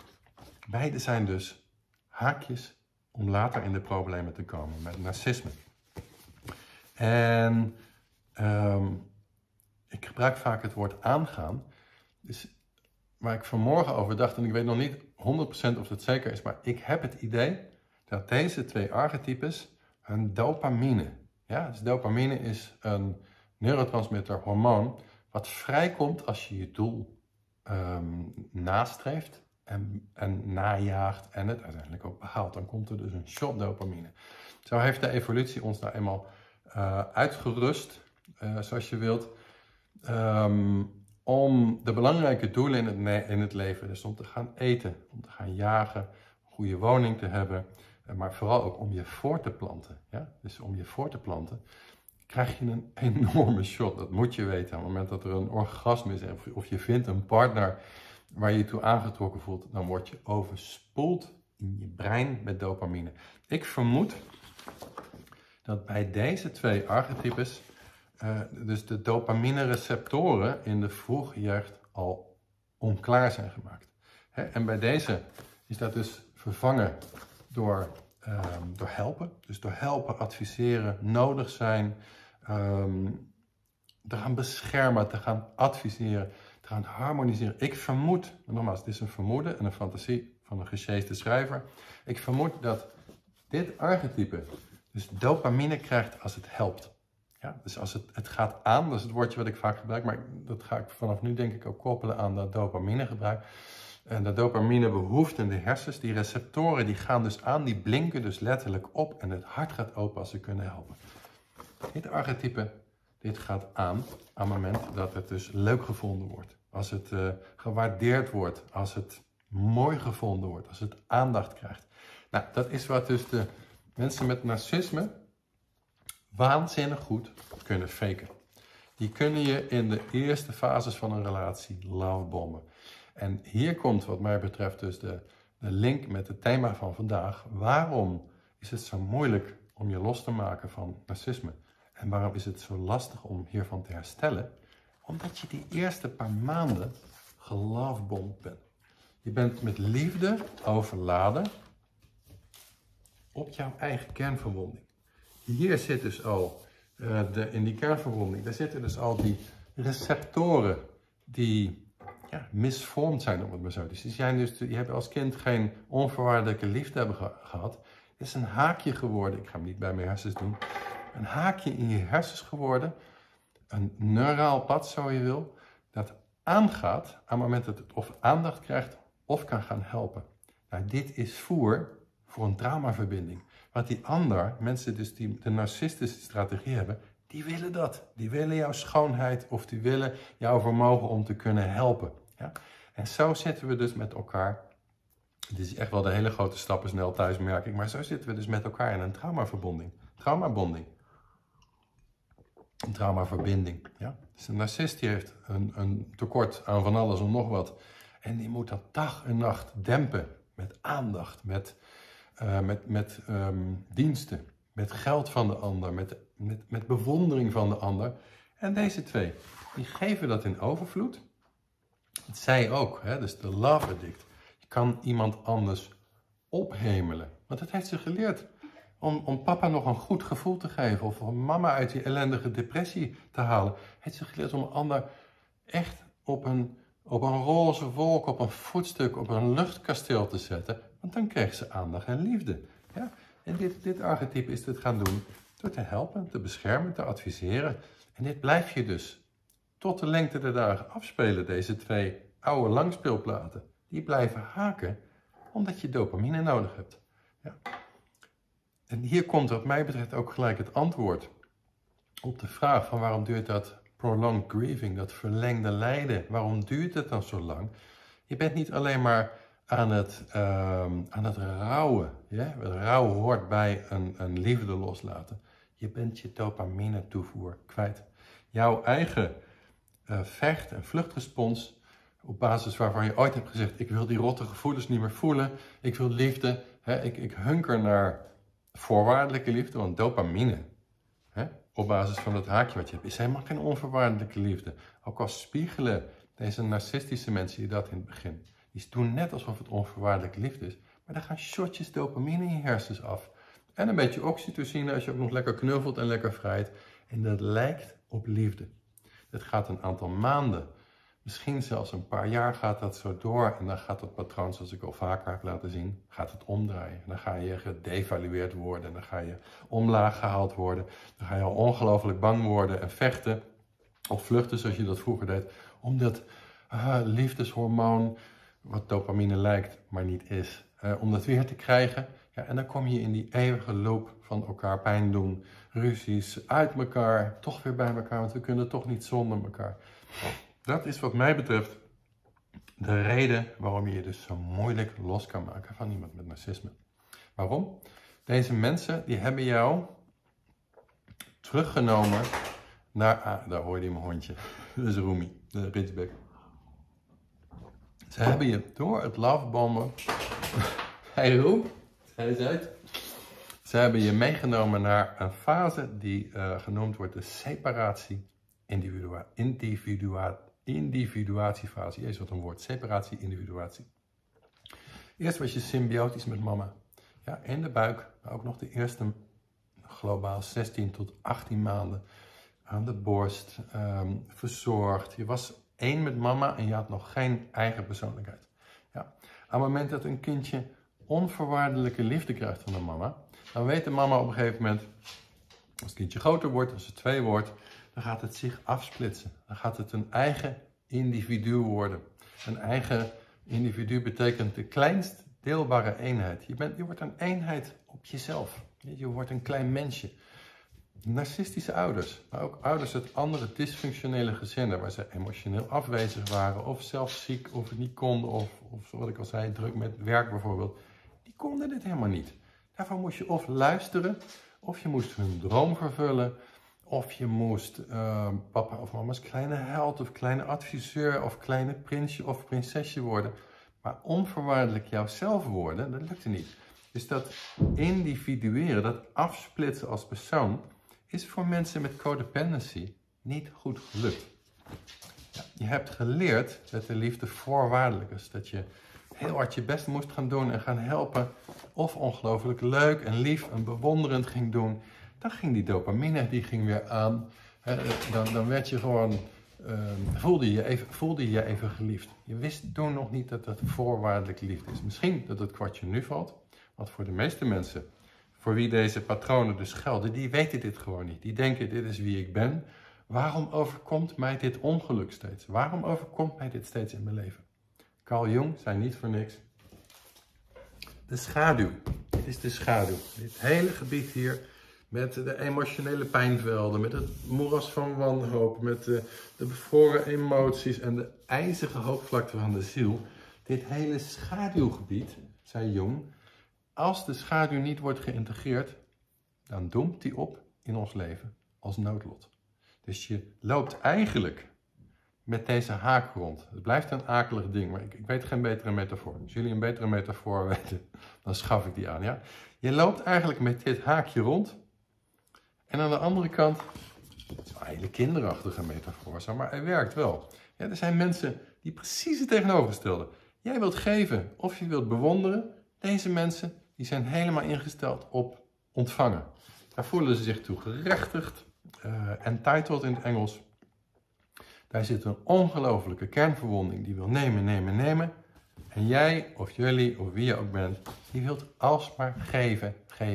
beide zijn dus haakjes om later in de problemen te komen met narcisme. En ik gebruik vaak het woord aangaan. Dus waar ik vanmorgen over dacht, en ik weet nog niet 100% of dat zeker is, maar ik heb het idee dat deze 2 archetypes een dopamine. Ja, dus dopamine is een neurotransmitter, hormoon, wat vrijkomt als je je doel nastreeft en najaagt en het uiteindelijk ook behaalt. Dan komt er dus een shot dopamine. Zo heeft de evolutie ons nou eenmaal uitgerust, zoals je wilt, om de belangrijke doelen in het leven, dus om te gaan eten, om te gaan jagen, goede woning te hebben, maar vooral ook om je voor te planten. Ja? Dus om je voor te planten, krijg je een enorme shot. Dat moet je weten. Op het moment dat er een orgasme is of je vindt een partner waar je je toe aangetrokken voelt, dan word je overspoeld in je brein met dopamine. Ik vermoed dat bij deze twee archetypes dus de dopamine receptoren in de vroege jeugd al onklaar zijn gemaakt. En bij deze is dat dus vervangen door helpen. Dus door helpen, adviseren, nodig zijn, te gaan beschermen, te gaan adviseren, te gaan harmoniseren. Ik vermoed, nogmaals, het is een vermoeden en een fantasie van een gesjeesde schrijver. Ik vermoed dat dit archetype dus dopamine krijgt als het helpt. Ja, dus als het gaat aan, dat is het woordje wat ik vaak gebruik, maar dat ga ik vanaf nu denk ik ook koppelen aan dat dopamine gebruik. En de dopamine behoeft in de hersens, die receptoren die gaan dus aan, die blinken dus letterlijk op en het hart gaat open als ze kunnen helpen. Dit archetype, dit gaat aan het moment dat het dus leuk gevonden wordt. Als het gewaardeerd wordt, als het mooi gevonden wordt, als het aandacht krijgt. Nou, dat is wat dus de mensen met narcisme waanzinnig goed kunnen faken. Die kunnen je in de eerste fases van een relatie lovebomben. En hier komt wat mij betreft dus de link met het thema van vandaag. Waarom is het zo moeilijk om je los te maken van narcisme? En waarom is het zo lastig om hiervan te herstellen? Omdat je die eerste paar maanden gelovebomd bent. Je bent met liefde overladen op jouw eigen kernverwonding. Hier zit dus al, in die kernverwonding, daar zitten dus al die receptoren die misvormd zijn, om het maar zo te zeggen. Dus je hebt als kind geen onvoorwaardelijke liefde hebben gehad. Het is een haakje geworden, ik ga hem niet bij mijn hersens doen, een haakje in je hersens geworden, een neuraal pad zo je wil, dat aangaat aan het moment dat het of aandacht krijgt of kan gaan helpen. Nou, dit is voer voor een traumaverbinding. Want die ander, mensen dus die de narcistische strategie hebben, die willen dat. Die willen jouw schoonheid of die willen jouw vermogen om te kunnen helpen. Ja? En zo zitten we dus met elkaar. Dit is echt wel de hele grote stappen snel thuis, merk ik. Maar zo zitten we dus met elkaar in een traumaverbonding. Traumabonding. Een traumaverbinding. Ja? Dus een narcist die heeft een tekort aan van alles en nog wat. En die moet dat dag en nacht dempen. Met aandacht, met diensten, met geld van de ander, met bewondering van de ander. En deze twee, die geven dat in overvloed. Het zij ook, hè? Dus de love addict. Je kan iemand anders ophemelen. Want dat heeft ze geleerd. Om papa nog een goed gevoel te geven. Of om mama uit die ellendige depressie te halen. Heeft ze geleerd om een ander echt op een roze wolk, op een voetstuk, op een luchtkasteel te zetten. Want dan kreeg ze aandacht en liefde. Ja? En dit archetype is dit gaan doen door te helpen, te beschermen, te adviseren. En dit blijf je dus tot de lengte der dagen afspelen, deze twee oude langspeelplaten. Die blijven haken, omdat je dopamine nodig hebt. Ja. En hier komt wat mij betreft ook gelijk het antwoord op de vraag van waarom duurt dat prolonged grieving, dat verlengde lijden, waarom duurt het dan zo lang? Je bent niet alleen maar aan het rouwen. Ja? Rouw hoort bij een liefde loslaten. Je bent je dopamine toevoer kwijt. Jouw eigen vecht- en vluchtrespons, op basis waarvan je ooit hebt gezegd, ik wil die rotte gevoelens niet meer voelen, ik wil liefde, hè? Ik hunker naar voorwaardelijke liefde, want dopamine, hè? Op basis van het haakje wat je hebt, is helemaal geen onvoorwaardelijke liefde. Ook al spiegelen deze narcistische mensen je dat in het begin. Die doen net alsof het onvoorwaardelijke liefde is, maar dan gaan shotjes dopamine in je hersens af. En een beetje oxytocine als je ook nog lekker knuffelt en lekker vrijt. En dat lijkt op liefde. Dat gaat een aantal maanden, misschien zelfs een paar jaar gaat dat zo door. En dan gaat dat patroon, zoals ik al vaker heb laten zien, gaat het omdraaien. En dan ga je gedevalueerd worden en dan ga je omlaag gehaald worden. Dan ga je al ongelooflijk bang worden en vechten of vluchten zoals je dat vroeger deed. Omdat liefdeshormoon, wat dopamine lijkt, maar niet is, om dat weer te krijgen. Ja, en dan kom je in die eeuwige loop van elkaar pijn doen, ruzies, uit elkaar, toch weer bij elkaar, want we kunnen toch niet zonder elkaar. Dat is wat mij betreft de reden waarom je je dus zo moeilijk los kan maken van iemand met narcisme. Waarom? Deze mensen die hebben jou teruggenomen naar... daar hoorde je mijn hondje. Dat is Roemie, de Ridgeback. Ze hebben je door het lovebomben... Hij roept, hij is uit. Ze hebben je meegenomen naar een fase die genoemd wordt de separatie-individuatiefase. Jezus, wat een woord. Separatie-individuatie. Eerst was je symbiotisch met mama. Ja, in de buik, maar ook nog de eerste globaal 16 tot 18 maanden aan de borst, verzorgd. Je was één met mama en je had nog geen eigen persoonlijkheid. Ja. Aan het moment dat een kindje onvoorwaardelijke liefde krijgt van de mama, dan weet de mama op een gegeven moment, als het kindje groter wordt, als het 2 wordt, dan gaat het zich afsplitsen. Dan gaat het een eigen individu worden. Een eigen individu betekent de kleinst deelbare eenheid. Je wordt een eenheid op jezelf. Je wordt een klein mensje. Narcistische ouders, maar ook ouders uit andere dysfunctionele gezinnen, waar ze emotioneel afwezig waren, of zelf ziek, of het niet konden, of zoals ik al zei, druk met werk bijvoorbeeld. Die konden dit helemaal niet. Daarvoor moest je of luisteren, of je moest hun droom vervullen, of je moest papa of mama's kleine held, of kleine adviseur, of kleine prinsje of prinsesje worden. Maar onvoorwaardelijk jouzelf worden, dat lukte niet. Dus dat individueren, dat afsplitsen als persoon, is voor mensen met codependency niet goed gelukt. Ja, je hebt geleerd dat de liefde voorwaardelijk is. Dat je heel hard je best moest gaan doen en gaan helpen. Of ongelooflijk leuk en lief en bewonderend ging doen. Dan ging die dopamine die ging weer aan. Dan werd je gewoon, voelde je je even geliefd. Je wist toen nog niet dat dat voorwaardelijke liefde is. Misschien dat het kwartje nu valt. Want voor de meeste mensen, voor wie deze patronen dus gelden, die weten dit gewoon niet. Die denken, dit is wie ik ben. Waarom overkomt mij dit ongeluk steeds? Waarom overkomt mij dit steeds in mijn leven? Carl Jung zei niet voor niks. De schaduw. Dit is de schaduw. Dit hele gebied hier, met de emotionele pijnvelden, met het moeras van wanhoop, met de bevroren emoties en de ijzige hoopvlakte van de ziel. Dit hele schaduwgebied, zei Jung, als de schaduw niet wordt geïntegreerd, dan doemt die op in ons leven als noodlot. Dus je loopt eigenlijk met deze haak rond. Het blijft een akelig ding, maar ik weet geen betere metafoor. Als jullie een betere metafoor weten, dan schaf ik die aan. Ja? Je loopt eigenlijk met dit haakje rond. En aan de andere kant, het is wel een hele kinderachtige metafoor, maar hij werkt wel. Ja, er zijn mensen die precies het tegenovergestelde. Jij wilt geven of je wilt bewonderen. Deze mensen die zijn helemaal ingesteld op ontvangen. Daar voelen ze zich toe gerechtigd, entitled in het Engels. Daar zit een ongelofelijke kernverwonding die wil nemen. En jij of jullie of wie je ook bent, die wilt alsmaar geven.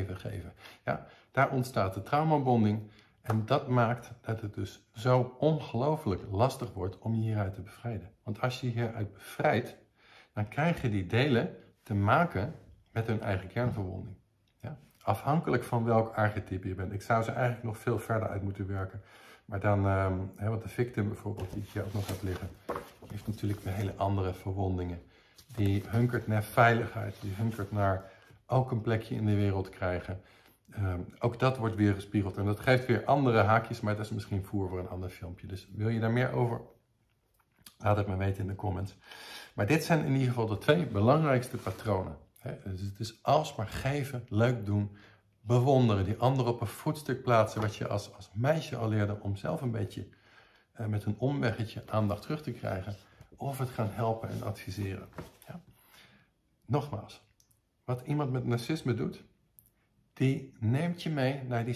Ja, daar ontstaat de traumabonding en dat maakt dat het dus zo ongelooflijk lastig wordt om je hieruit te bevrijden. Want als je hieruit bevrijdt, dan krijg je die delen te maken met hun eigen kernverwonding. Ja? Afhankelijk van welk archetype je bent. Ik zou ze eigenlijk nog veel verder uit moeten werken. Maar dan, want de victim bijvoorbeeld, die ik hier ook nog heb liggen, heeft natuurlijk weer hele andere verwondingen. Die hunkert naar veiligheid, die hunkert naar ook een plekje in de wereld krijgen. Ook dat wordt weer gespiegeld en dat geeft weer andere haakjes, maar dat is misschien voer voor een ander filmpje. Dus wil je daar meer over? Laat het me weten in de comments. Maar dit zijn in ieder geval de 2 belangrijkste patronen. Dus het is alsmaar geven, leuk doen, bewonderen, die anderen op een voetstuk plaatsen, wat je als meisje al leerde om zelf een beetje met een omweggetje aandacht terug te krijgen. Of het gaan helpen en adviseren. Ja. Nogmaals, wat iemand met narcisme doet, die neemt je mee naar die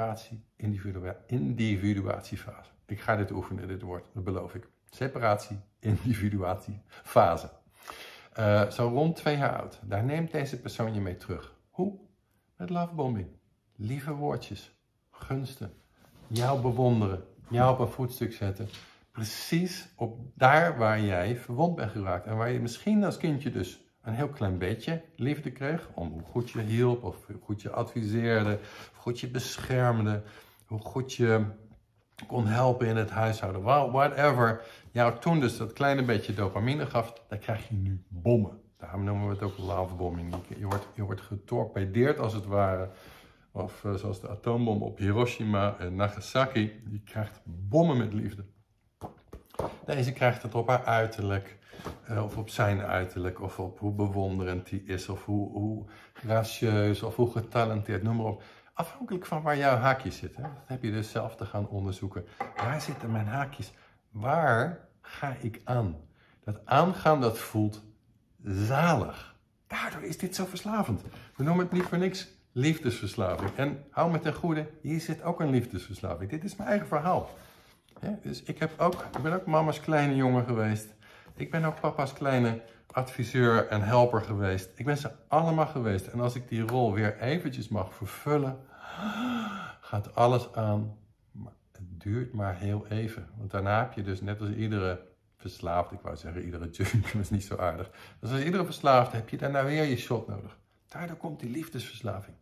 separatie-individuatiefase. Ik ga dit oefenen, dit woord, dat beloof ik. Separatie-individuatiefase. Zo rond 2 jaar oud. Daar neemt deze persoon je mee terug. Hoe? Met lovebombing. Lieve woordjes, gunsten, jou bewonderen, jou op een voetstuk zetten. Precies op daar waar jij verwond bent geraakt. En waar je misschien als kindje dus een heel klein beetje liefde kreeg. Om hoe goed je hielp, of hoe goed je adviseerde, hoe goed je beschermde, hoe goed je kon helpen in het huishouden, whatever jou toen dus dat kleine beetje dopamine gaf, dan krijg je nu bommen. Daarom noemen we het ook lovebombing. Je wordt getorpedeerd als het ware. Of zoals de atoombom op Hiroshima en Nagasaki. Je krijgt bommen met liefde. Deze krijgt het op haar uiterlijk. Of op zijn uiterlijk. Of op hoe bewonderend hij is. Of hoe gracieus. Of hoe getalenteerd. Noem maar op. Afhankelijk van waar jouw haakjes zitten. Dat heb je dus zelf te gaan onderzoeken. Waar zitten mijn haakjes? Waar ga ik aan? Dat aangaan, dat voelt zalig. Daardoor is dit zo verslavend. We noemen het niet voor niks liefdesverslaving. En hou me ten goede, hier zit ook een liefdesverslaving. Dit is mijn eigen verhaal. Ja, dus ik ben ook mama's kleine jongen geweest. Ik ben ook papa's kleine adviseur en helper geweest. Ik ben ze allemaal geweest. En als ik die rol weer eventjes mag vervullen, gaat alles aan. Maar het duurt maar heel even. Want daarna heb je dus net als iedere verslaafd, ik wou zeggen iedere junk, dat is niet zo aardig. Dus als iedere verslaafde heb je daarna weer je shot nodig. Daardoor komt die liefdesverslaving.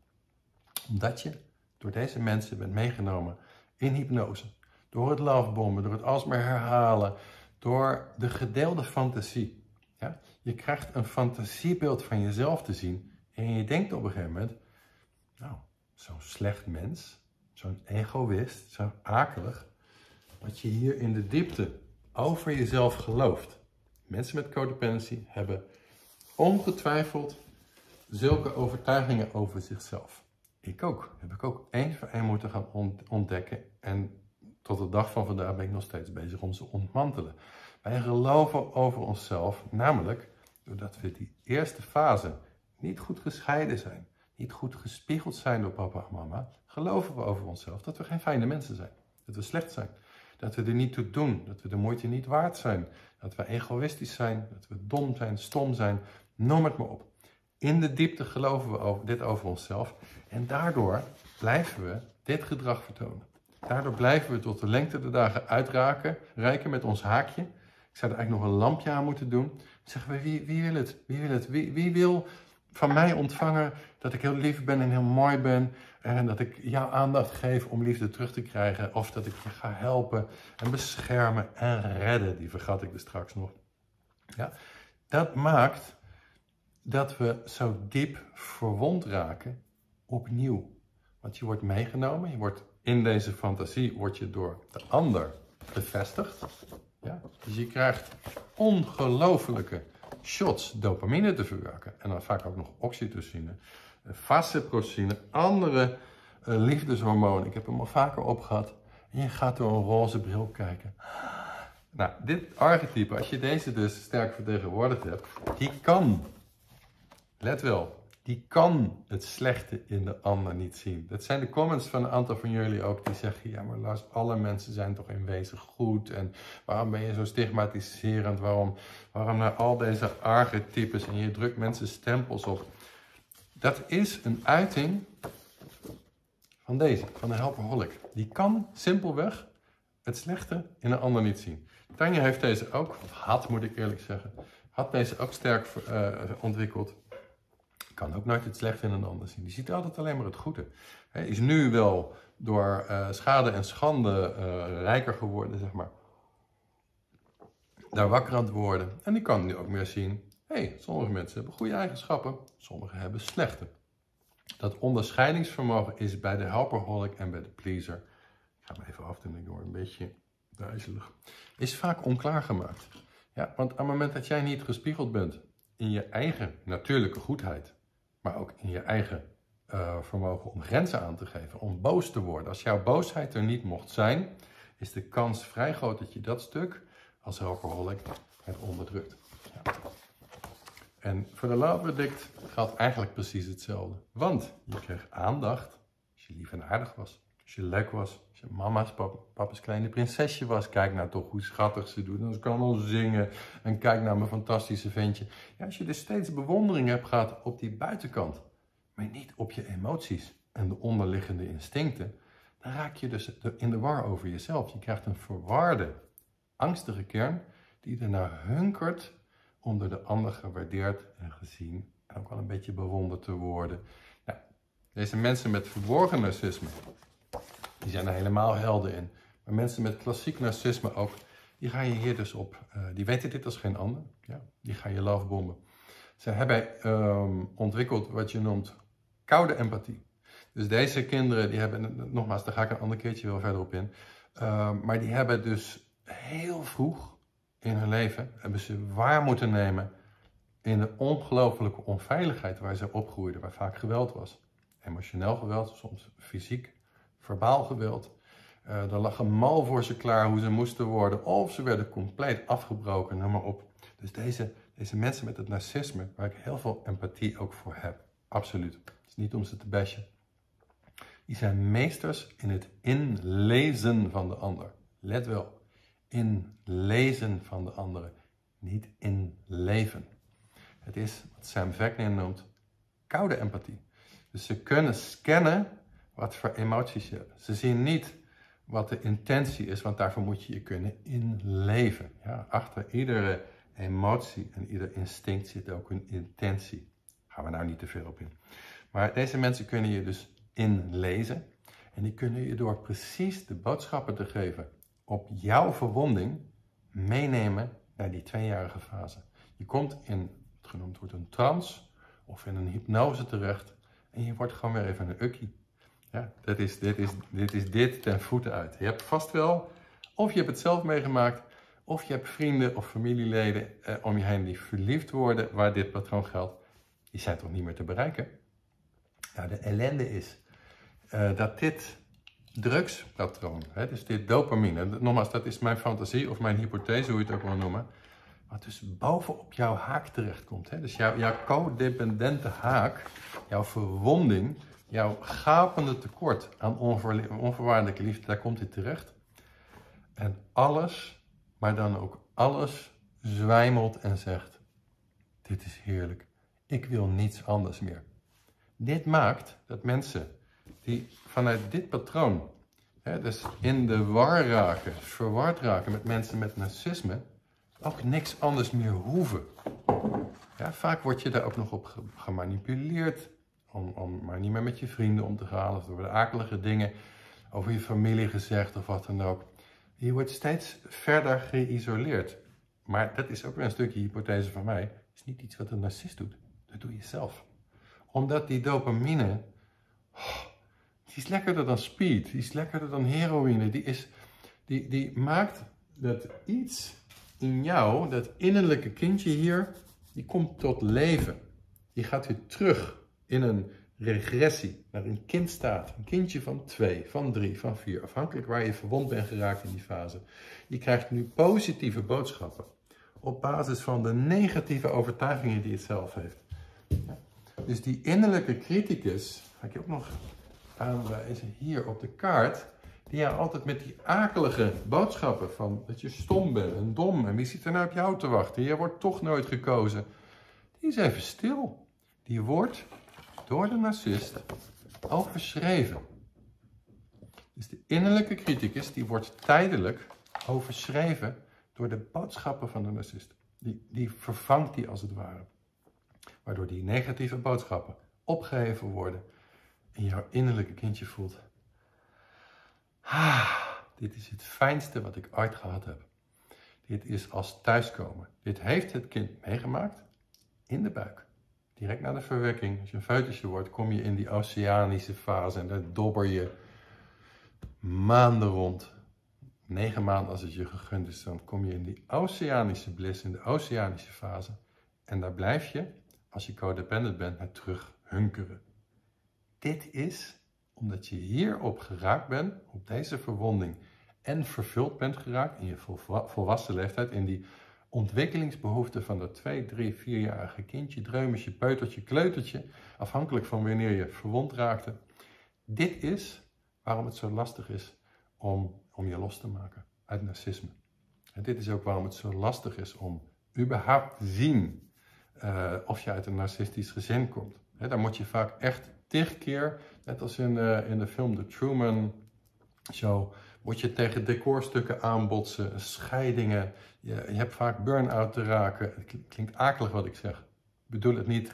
Omdat je door deze mensen bent meegenomen in hypnose. Door het lovebomben, door het alsmaar herhalen, door de gedeelde fantasie. Ja? Je krijgt een fantasiebeeld van jezelf te zien en je denkt op een gegeven moment, nou, zo'n slecht mens, zo'n egoïst, zo akelig, wat je hier in de diepte over jezelf gelooft. Mensen met codependency hebben ongetwijfeld zulke overtuigingen over zichzelf. Ik ook. Heb ik ook één voor één moeten gaan ontdekken. En tot de dag van vandaag ben ik nog steeds bezig om ze te ontmantelen. Wij geloven over onszelf, namelijk doordat we die eerste fase niet goed gescheiden zijn, niet goed gespiegeld zijn door papa en mama, geloven we over onszelf dat we geen fijne mensen zijn. Dat we slecht zijn. Dat we er niet toe doen. Dat we de moeite niet waard zijn. Dat we egoïstisch zijn. Dat we dom zijn, stom zijn. Noem het maar op. In de diepte geloven we dit over onszelf. En daardoor blijven we dit gedrag vertonen. Daardoor blijven we tot de lengte der dagen uitreiken met ons haakje. Ik zou er eigenlijk nog een lampje aan moeten doen. Dan zeggen we, wie wil het? Wie wil het? Wie wil van mij ontvangen dat ik heel lief ben en heel mooi ben. En dat ik jou aandacht geef om liefde terug te krijgen. Of dat ik je ga helpen en beschermen en redden. Die vergat ik er straks nog. Ja, dat maakt dat we zo diep verwond raken opnieuw. Want je wordt meegenomen. In deze fantasie word je door de ander bevestigd. Ja, dus je krijgt ongelofelijke shots dopamine te verwerken. En dan vaak ook nog oxytocine, vasoprostine, andere liefdeshormonen. Ik heb hem al vaker opgehad. En je gaat door een roze bril kijken. Nou, dit archetype, als je deze dus sterk vertegenwoordigd hebt, die kan, let wel, die kan het slechte in de ander niet zien. Dat zijn de comments van een aantal van jullie ook die zeggen, ja maar Lars, alle mensen zijn toch in wezen goed en waarom ben je zo stigmatiserend, waarom naar al deze archetypes en je drukt mensen stempels op. Dat is een uiting van deze, van de helperholic. Die kan simpelweg het slechte in een ander niet zien. Tanja heeft deze ook, of had moet ik eerlijk zeggen, had deze ook sterk ontwikkeld. Kan ook nooit het slechte in een ander zien. Die ziet altijd alleen maar het goede. Hij is nu wel door schade en schande rijker geworden, zeg maar. Daar wakker aan het worden. En die kan nu ook meer zien. Hé, sommige mensen hebben goede eigenschappen. Sommigen hebben slechte. Dat onderscheidingsvermogen is bij de helperholic en bij de pleaser. Ik ga hem even afdoen, ik word een beetje duizelig. Is vaak onklaargemaakt. Ja, want op het moment dat jij niet gespiegeld bent in je eigen natuurlijke goedheid, maar ook in je eigen vermogen om grenzen aan te geven, om boos te worden. Als jouw boosheid er niet mocht zijn, is de kans vrij groot dat je dat stuk als helperholic hebt onderdrukt. Ja. En voor de love addict geldt eigenlijk precies hetzelfde. Want je kreeg aandacht als je lief en aardig was. Als je leuk was. Als je mama's, papa's kleine prinsesje was. Kijk nou toch hoe schattig ze doet. En ze kan al zingen. En kijk naar mijn fantastische ventje. Ja, als je dus steeds bewondering hebt gehad op die buitenkant. Maar niet op je emoties en de onderliggende instincten. Dan raak je dus in de war over jezelf. Je krijgt een verwarde, angstige kern die ernaar hunkert om door de ander gewaardeerd en gezien en ook wel een beetje bewonderd te worden. Nou, deze mensen met verborgen narcisme, die zijn er helemaal helden in. Maar mensen met klassiek narcisme ook, die ga je hier dus op, die weten dit als geen ander. Ja? Die ga je lovebomben. Ze hebben ontwikkeld wat je noemt koude empathie. Dus deze kinderen, die hebben, nogmaals, daar ga ik een ander keertje wel verder op in. Maar die hebben dus heel vroeg in hun leven, hebben ze waar moeten nemen in de ongelofelijke onveiligheid waar ze opgroeiden, waar vaak geweld was. Emotioneel geweld, soms fysiek, verbaal geweld. Er lag een mal voor ze klaar hoe ze moesten worden, of ze werden compleet afgebroken, noem maar op. Dus deze mensen met het narcisme, waar ik heel veel empathie ook voor heb, absoluut. Het is niet om ze te bashen. Die zijn meesters in het inlezen van de ander. Let wel, inlezen van de andere, niet inleven. Het is wat Sam Vaknin noemt koude empathie. Dus ze kunnen scannen wat voor emoties je hebt. Ze zien niet wat de intentie is, want daarvoor moet je je kunnen inleven. Ja, achter iedere emotie en ieder instinct zit ook een intentie. Daar gaan we nou niet te veel op in. Maar deze mensen kunnen je dus inlezen. En die kunnen je door precies de boodschappen te geven op jouw verwonding meenemen naar die 2-jarige fase. Je komt in, het genoemd wordt een trance of in een hypnose terecht en je wordt gewoon weer even een ukkie. Ja, dit is dit ten voeten uit. Je hebt vast wel, of je hebt het zelf meegemaakt, of je hebt vrienden of familieleden om je heen die verliefd worden waar dit patroon geldt. Die zijn toch niet meer te bereiken? Nou, de ellende is dat dit drugspatroon, dus dit dopamine, nogmaals, dat is mijn fantasie of mijn hypothese, hoe je het ook wil noemen, wat dus bovenop jouw haak terechtkomt. Dus jouw codependente haak, jouw verwonding, jouw gapende tekort aan onvoorwaardelijke liefde, daar komt dit terecht. En alles, maar dan ook alles, zwijmelt en zegt, dit is heerlijk, ik wil niets anders meer. Dit maakt dat mensen die vanuit dit patroon, dus in de war raken, verward raken met mensen met narcisme, ook niks anders meer hoeven. Ja, vaak word je daar ook nog op gemanipuleerd om maar niet meer met je vrienden om te gaan, of er worden akelige dingen over je familie gezegd of wat dan ook. Je wordt steeds verder geïsoleerd. Maar dat is ook weer een stukje hypothese van mij. Het is niet iets wat een narcist doet. Dat doe je zelf. Omdat die dopamine, die is lekkerder dan speed, die is lekkerder dan heroïne. Die maakt dat iets in jou, dat innerlijke kindje hier, die komt tot leven. Die gaat weer terug in een regressie naar een kindstaat. Een kindje van 2, van 3, van 4, afhankelijk waar je verwond bent geraakt in die fase. Die krijgt nu positieve boodschappen op basis van de negatieve overtuigingen die het zelf heeft. Ja. Dus die innerlijke criticus, ga ik je ook nog aanwijzen hier op de kaart, die jou altijd met die akelige boodschappen van dat je stom bent en dom en wie zit er nou op jou te wachten, je wordt toch nooit gekozen. Die is even stil. Die wordt door de narcist overschreven. Dus de innerlijke criticus die wordt tijdelijk overschreven door de boodschappen van de narcist. Die vervangt die als het ware. Waardoor die negatieve boodschappen opgeheven worden en jouw innerlijke kindje voelt. Dit is het fijnste wat ik ooit gehad heb. Dit is als thuiskomen. Dit heeft het kind meegemaakt in de buik. Direct na de verwekking, als je een foetusje wordt, kom je in die oceanische fase en daar dobber je maanden rond. 9 maanden als het je gegund is, dan kom je in die oceanische bliss, in de oceanische fase. En daar blijf je, als je codependent bent, naar terug hunkeren. Dit is omdat je hierop geraakt bent, op deze verwonding, en vervuld bent geraakt in je volwassen leeftijd, in die ontwikkelingsbehoeften van dat 2, 3, 4-jarige kindje, dreumesje, peutertje, kleutertje, afhankelijk van wanneer je verwond raakte. Dit is waarom het zo lastig is om je los te maken uit narcisme. En dit is ook waarom het zo lastig is om überhaupt te zien of je uit een narcistisch gezin komt. Daar moet je vaak echt 10 keer, net als in de film The Truman Show, moet je tegen decorstukken aanbotsen, scheidingen. Je hebt vaak burn-out te raken. Het klinkt akelig wat ik zeg. Ik bedoel het niet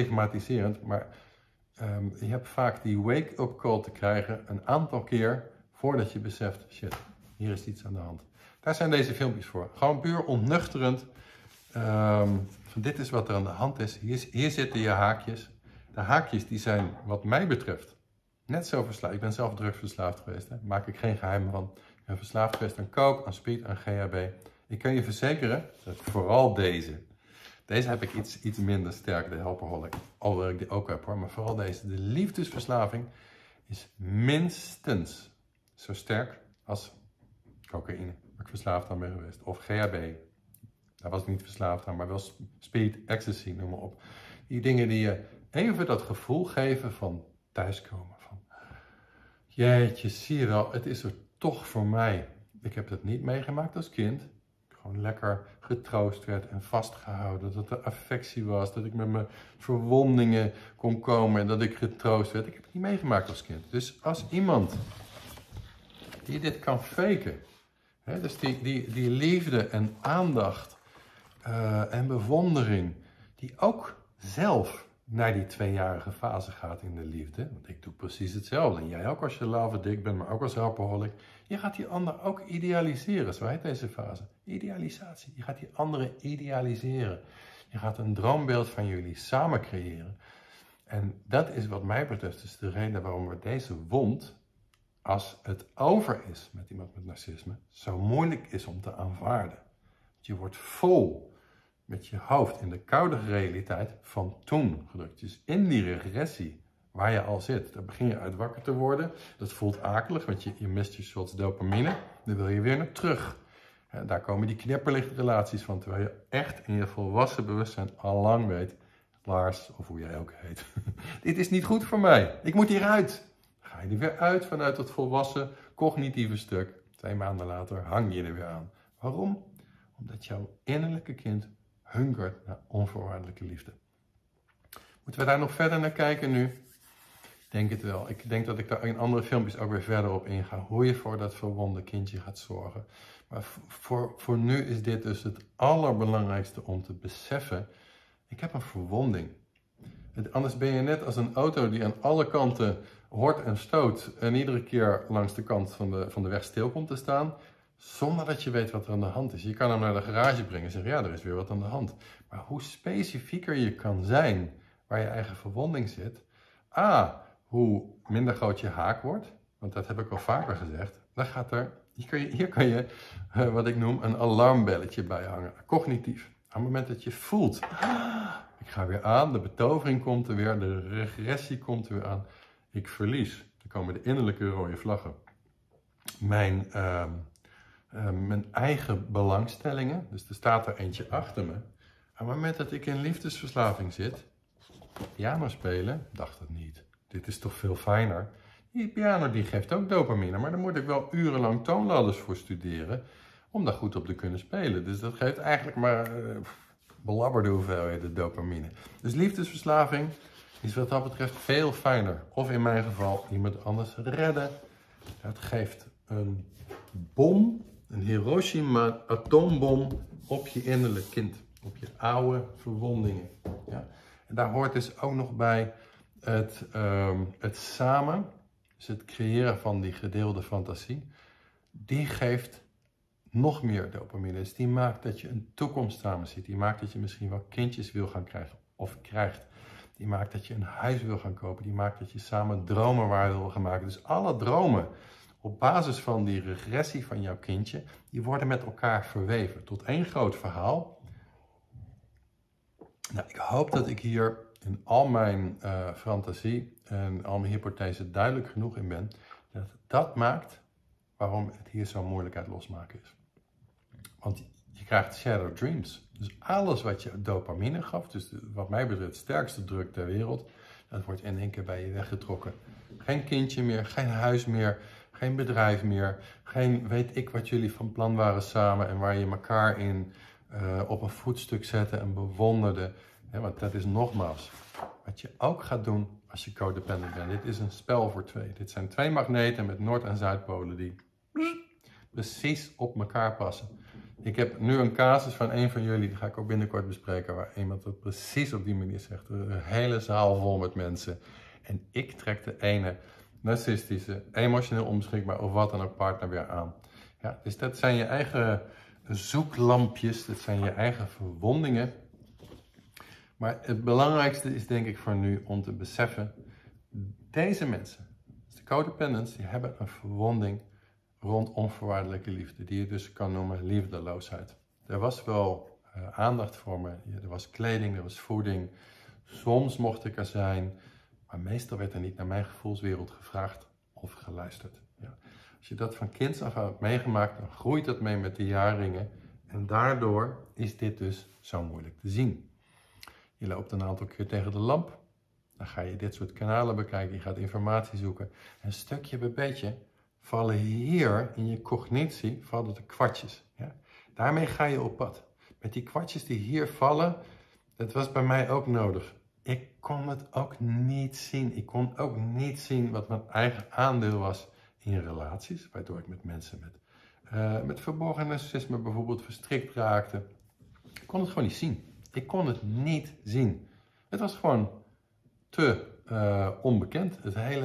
stigmatiserend, maar je hebt vaak die wake-up call te krijgen een aantal keer voordat je beseft, shit, hier is iets aan de hand. Daar zijn deze filmpjes voor. Gewoon puur ontnuchterend. Van dit is wat er aan de hand is. Hier zitten je haakjes. De haakjes die zijn, wat mij betreft, net zo verslaafd. Ik ben zelf drugsverslaafd geweest. Daar maak ik geen geheim van. Ik ben verslaafd geweest aan coke, aan speed, aan GHB. Ik kan je verzekeren, dat vooral deze. Deze heb ik iets minder sterk, de helperholic. Alhoewel ik die ook heb hoor. Maar vooral deze. De liefdesverslaving is minstens zo sterk als cocaïne. Waar ik verslaafd aan ben geweest. Of GHB. Daar was ik niet verslaafd aan, maar wel speed, ecstasy, noem maar op. Die dingen die je even dat gevoel geven van thuiskomen. Van, jeetje, zie je wel, het is er toch voor mij. Ik heb dat niet meegemaakt als kind. Gewoon lekker getroost werd en vastgehouden. Dat er affectie was, dat ik met mijn verwondingen kon komen en dat ik getroost werd. Ik heb het niet meegemaakt als kind. Dus als iemand die dit kan faken, hè, dus die liefde en aandacht en bewondering, die ook zelf naar die 2-jarige fase gaat in de liefde. Want ik doe precies hetzelfde. En jij ook als je love dik bent, maar ook als alcoholic. Je gaat die ander ook idealiseren. Zo heet deze fase. Idealisatie. Je gaat die anderen idealiseren. Je gaat een droombeeld van jullie samen creëren. En dat is wat mij betreft dus de reden waarom we deze wond, als het over is met iemand met narcisme, zo moeilijk is om te aanvaarden. Je wordt vol met je hoofd in de koude realiteit van toen gedrukt. Dus in die regressie waar je al zit, daar begin je uit wakker te worden. Dat voelt akelig, want je mist je shots dopamine. Dan wil je weer naar terug. En daar komen die knipperlichtrelaties van, terwijl je echt in je volwassen bewustzijn al lang weet, Lars, of hoe jij ook heet, dit is niet goed voor mij. Ik moet hieruit. Dan ga je er weer uit vanuit dat volwassen cognitieve stuk. 2 maanden later hang je er weer aan. Waarom? Omdat jouw innerlijke kind hungert naar onvoorwaardelijke liefde. Moeten we daar nog verder naar kijken nu? Ik denk het wel. Ik denk dat ik daar in andere filmpjes ook weer verder op inga. Hoe je voor dat verwonde kindje gaat zorgen. Maar voor nu is dit dus het allerbelangrijkste om te beseffen. Ik heb een verwonding. Anders ben je net als een auto die aan alle kanten hoort en stoot. En iedere keer langs de kant van de weg stil komt te staan. Zonder dat je weet wat er aan de hand is. Je kan hem naar de garage brengen en zeggen, ja, er is weer wat aan de hand. Maar hoe specifieker je kan zijn waar je eigen verwonding zit. Hoe minder groot je haak wordt. Want dat heb ik al vaker gezegd. Dan gaat hier kan je wat ik noem een alarmbelletje bij hangen. Cognitief. Op het moment dat je voelt, ik ga weer aan, de betovering komt er weer, de regressie komt er weer aan. Ik verlies. Dan komen de innerlijke rode vlaggen. Mijn eigen belangstellingen, dus er staat er eentje achter me. Op het moment dat ik in liefdesverslaving zit, piano spelen, dacht het niet. Dit is toch veel fijner. Die piano die geeft ook dopamine, maar daar moet ik wel urenlang toonladders voor studeren om daar goed op te kunnen spelen. Dus dat geeft eigenlijk maar belabberde hoeveelheden dopamine. Dus liefdesverslaving is wat dat betreft veel fijner. Of in mijn geval iemand anders redden. Het geeft een bom, een Hiroshima atoombom op je innerlijk kind. Op je oude verwondingen. Ja? En daar hoort dus ook nog bij het samen, dus het creëren van die gedeelde fantasie. Die geeft nog meer dopamine. Dus die maakt dat je een toekomst samen ziet. Die maakt dat je misschien wel kindjes wil gaan krijgen of krijgt. Die maakt dat je een huis wil gaan kopen. Die maakt dat je samen dromen waar wil gaan maken. Dus alle dromen op basis van die regressie van jouw kindje, die worden met elkaar verweven tot één groot verhaal. Nou, ik hoop dat ik hier in al mijn fantasie en al mijn hypothese duidelijk genoeg in ben. Dat maakt waarom het hier zo moeilijk uit losmaken is. Want je krijgt shadow dreams. Dus alles wat je dopamine gaf, dus wat mij betreft de sterkste drug ter wereld, dat wordt in één keer bij je weggetrokken. Geen kindje meer, geen huis meer, geen bedrijf meer, geen weet ik wat jullie van plan waren samen en waar je elkaar in op een voetstuk zette en bewonderde. Ja, want dat is nogmaals wat je ook gaat doen als je codependent bent. Dit is een spel voor 2. Dit zijn 2 magneten met Noord- en Zuidpolen die precies op elkaar passen. Ik heb nu een casus van een van jullie, die ga ik ook binnenkort bespreken, waar iemand het precies op die manier zegt. Een hele zaal vol met mensen. En ik trek de ene narcistische, emotioneel onbeschikbaar of wat dan ook partner weer aan. Ja, dus dat zijn je eigen zoeklampjes, dat zijn je eigen verwondingen. Maar het belangrijkste is denk ik voor nu om te beseffen, deze mensen, de codependents, die hebben een verwonding rond onvoorwaardelijke liefde, die je dus kan noemen liefdeloosheid. Er was wel aandacht voor me, er was kleding, er was voeding, soms mocht ik er zijn, maar meestal werd er niet naar mijn gevoelswereld gevraagd of geluisterd. Ja. Als je dat van kinds af aan hebt meegemaakt, dan groeit dat mee met de jaarringen en daardoor is dit dus zo moeilijk te zien. Je loopt een aantal keer tegen de lamp, dan ga je dit soort kanalen bekijken, je gaat informatie zoeken. En stukje bij beetje vallen hier in je cognitie vallen de kwartjes. Ja? Daarmee ga je op pad. Met die kwartjes die hier vallen, dat was bij mij ook nodig. Ik kon het ook niet zien. Ik kon ook niet zien wat mijn eigen aandeel was in relaties, waardoor ik met mensen met verborgen narcissisme bijvoorbeeld verstrikt raakte. Ik kon het gewoon niet zien. Ik kon het niet zien. Het was gewoon te onbekend.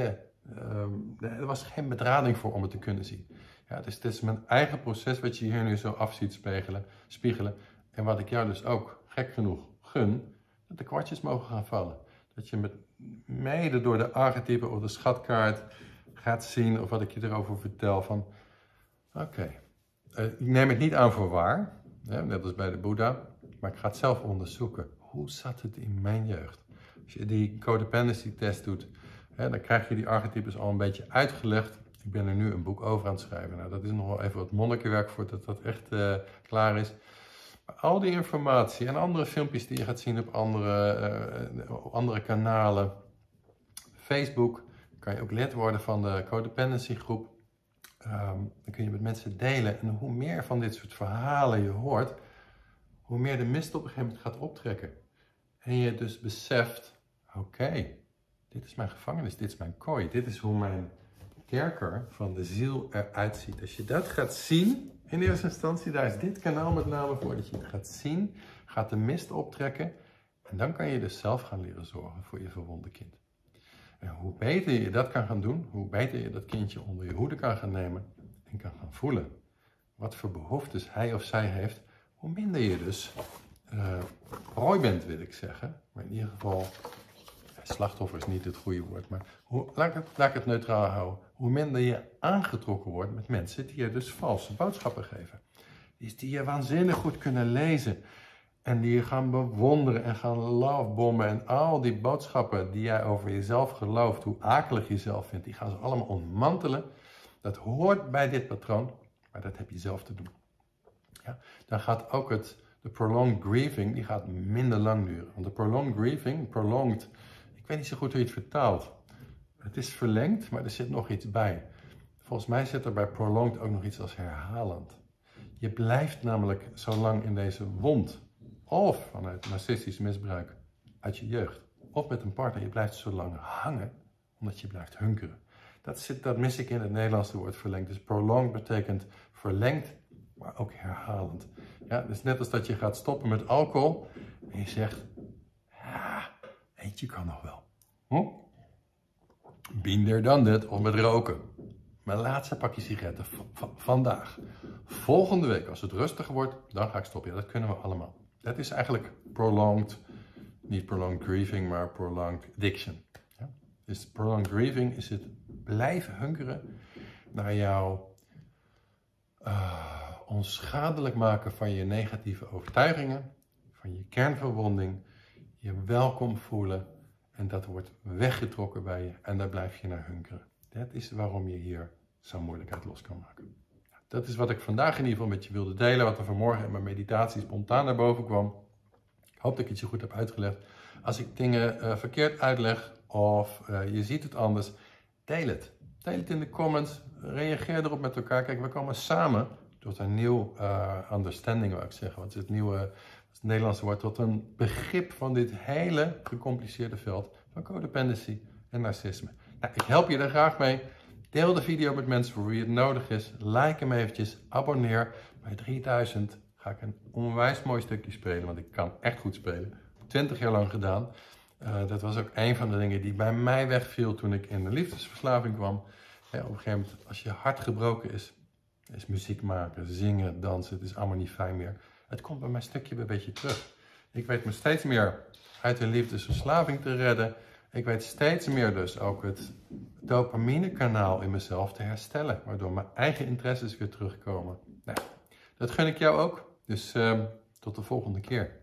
Er was geen bedrading voor om het te kunnen zien. Ja, dus het is mijn eigen proces wat je hier nu zo af ziet spiegelen. En wat ik jou dus ook, gek genoeg, gun, dat de kwartjes mogen gaan vallen. Dat je mede door de archetypen of de schatkaart gaat zien, of wat ik je erover vertel, van oké, ik neem het niet aan voor waar, net als bij de Boeddha, maar ik ga het zelf onderzoeken. Hoe zat het in mijn jeugd? Als je die codependency test doet, dan krijg je die archetypes al een beetje uitgelegd. Ik ben er nu een boek over aan het schrijven. Nou, dat is nog wel even wat monnikenwerk voordat dat echt klaar is. Maar al die informatie en andere filmpjes die je gaat zien op andere kanalen. Facebook, kan je ook lid worden van de codependency groep. Dan kun je met mensen delen. En hoe meer van dit soort verhalen je hoort, hoe meer de mist op een gegeven moment gaat optrekken. En je dus beseft, oké, dit is mijn gevangenis, dit is mijn kooi, dit is hoe mijn kerker van de ziel eruit ziet. Als je dat gaat zien, in eerste instantie, daar is dit kanaal met name voor, dat je het gaat zien, gaat de mist optrekken en dan kan je dus zelf gaan leren zorgen voor je verwonde kind. En hoe beter je dat kan gaan doen, hoe beter je dat kindje onder je hoede kan gaan nemen en kan gaan voelen wat voor behoeftes hij of zij heeft, hoe minder je dus prooi bent, wil ik zeggen. Maar in ieder geval, slachtoffer is niet het goede woord, maar laat ik het neutraal houden. Hoe minder je aangetrokken wordt met mensen die je dus valse boodschappen geven. Die je waanzinnig goed kunnen lezen. En die je gaan bewonderen en gaan lovebommen. En al die boodschappen die jij over jezelf gelooft, hoe akelig je jezelf vindt, die gaan ze allemaal ontmantelen. Dat hoort bij dit patroon, maar dat heb je zelf te doen. Ja, dan gaat ook de prolonged grieving, die gaat minder lang duren. Want de prolonged grieving, ik weet niet zo goed hoe je het vertaalt. Het is verlengd, maar er zit nog iets bij. Volgens mij zit er bij prolonged ook nog iets als herhalend. Je blijft namelijk zo lang in deze wond. Of vanuit narcistisch misbruik uit je jeugd. Of met een partner. Je blijft zo lang hangen, omdat je blijft hunkeren. Dat mis ik in het Nederlandse woord verlengd. Dus prolonged betekent verlengd, maar ook herhalend. Ja, dus net als dat je gaat stoppen met alcohol. En je zegt, eentje kan nog wel. Been there, done that. Of met roken. Mijn laatste pakje sigaretten vandaag. Volgende week, als het rustiger wordt, dan ga ik stoppen. Ja, dat kunnen we allemaal. Dat is eigenlijk prolonged, niet prolonged grieving, maar prolonged addiction. Ja? Dus prolonged grieving is het blijven hunkeren naar jouw onschadelijk maken van je negatieve overtuigingen, van je kernverwonding, je welkom voelen en dat wordt weggetrokken bij je en daar blijf je naar hunkeren. Dat is waarom je hier zo'n moeilijkheid los kan maken. Dat is wat ik vandaag in ieder geval met je wilde delen, wat er vanmorgen in mijn meditatie spontaan naar boven kwam. Ik hoop dat ik het je goed heb uitgelegd. Als ik dingen verkeerd uitleg of je ziet het anders, deel het. Deel het in de comments, reageer erop met elkaar. Kijk, we komen samen tot een nieuw understanding, wou ik zeggen. Wat is het Nederlandse woord, tot een begrip van dit hele gecompliceerde veld van codependency en narcisme. Nou, ik help je daar graag mee. Deel de video met mensen voor wie het nodig is. Like hem eventjes. Abonneer. Bij 3000 ga ik een onwijs mooi stukje spelen. Want ik kan echt goed spelen. 20 jaar lang gedaan. Dat was ook een van de dingen die bij mij wegviel toen ik in de liefdesverslaving kwam. Op een gegeven moment, als je hart gebroken is muziek maken, zingen, dansen, het is allemaal niet fijn meer. Het komt bij mij stukje bij beetje terug. Ik weet me steeds meer uit de liefdesverslaving te redden. Ik weet steeds meer dus ook het dopaminekanaal in mezelf te herstellen. Waardoor mijn eigen interesses weer terugkomen. Nou, dat gun ik jou ook. Dus tot de volgende keer.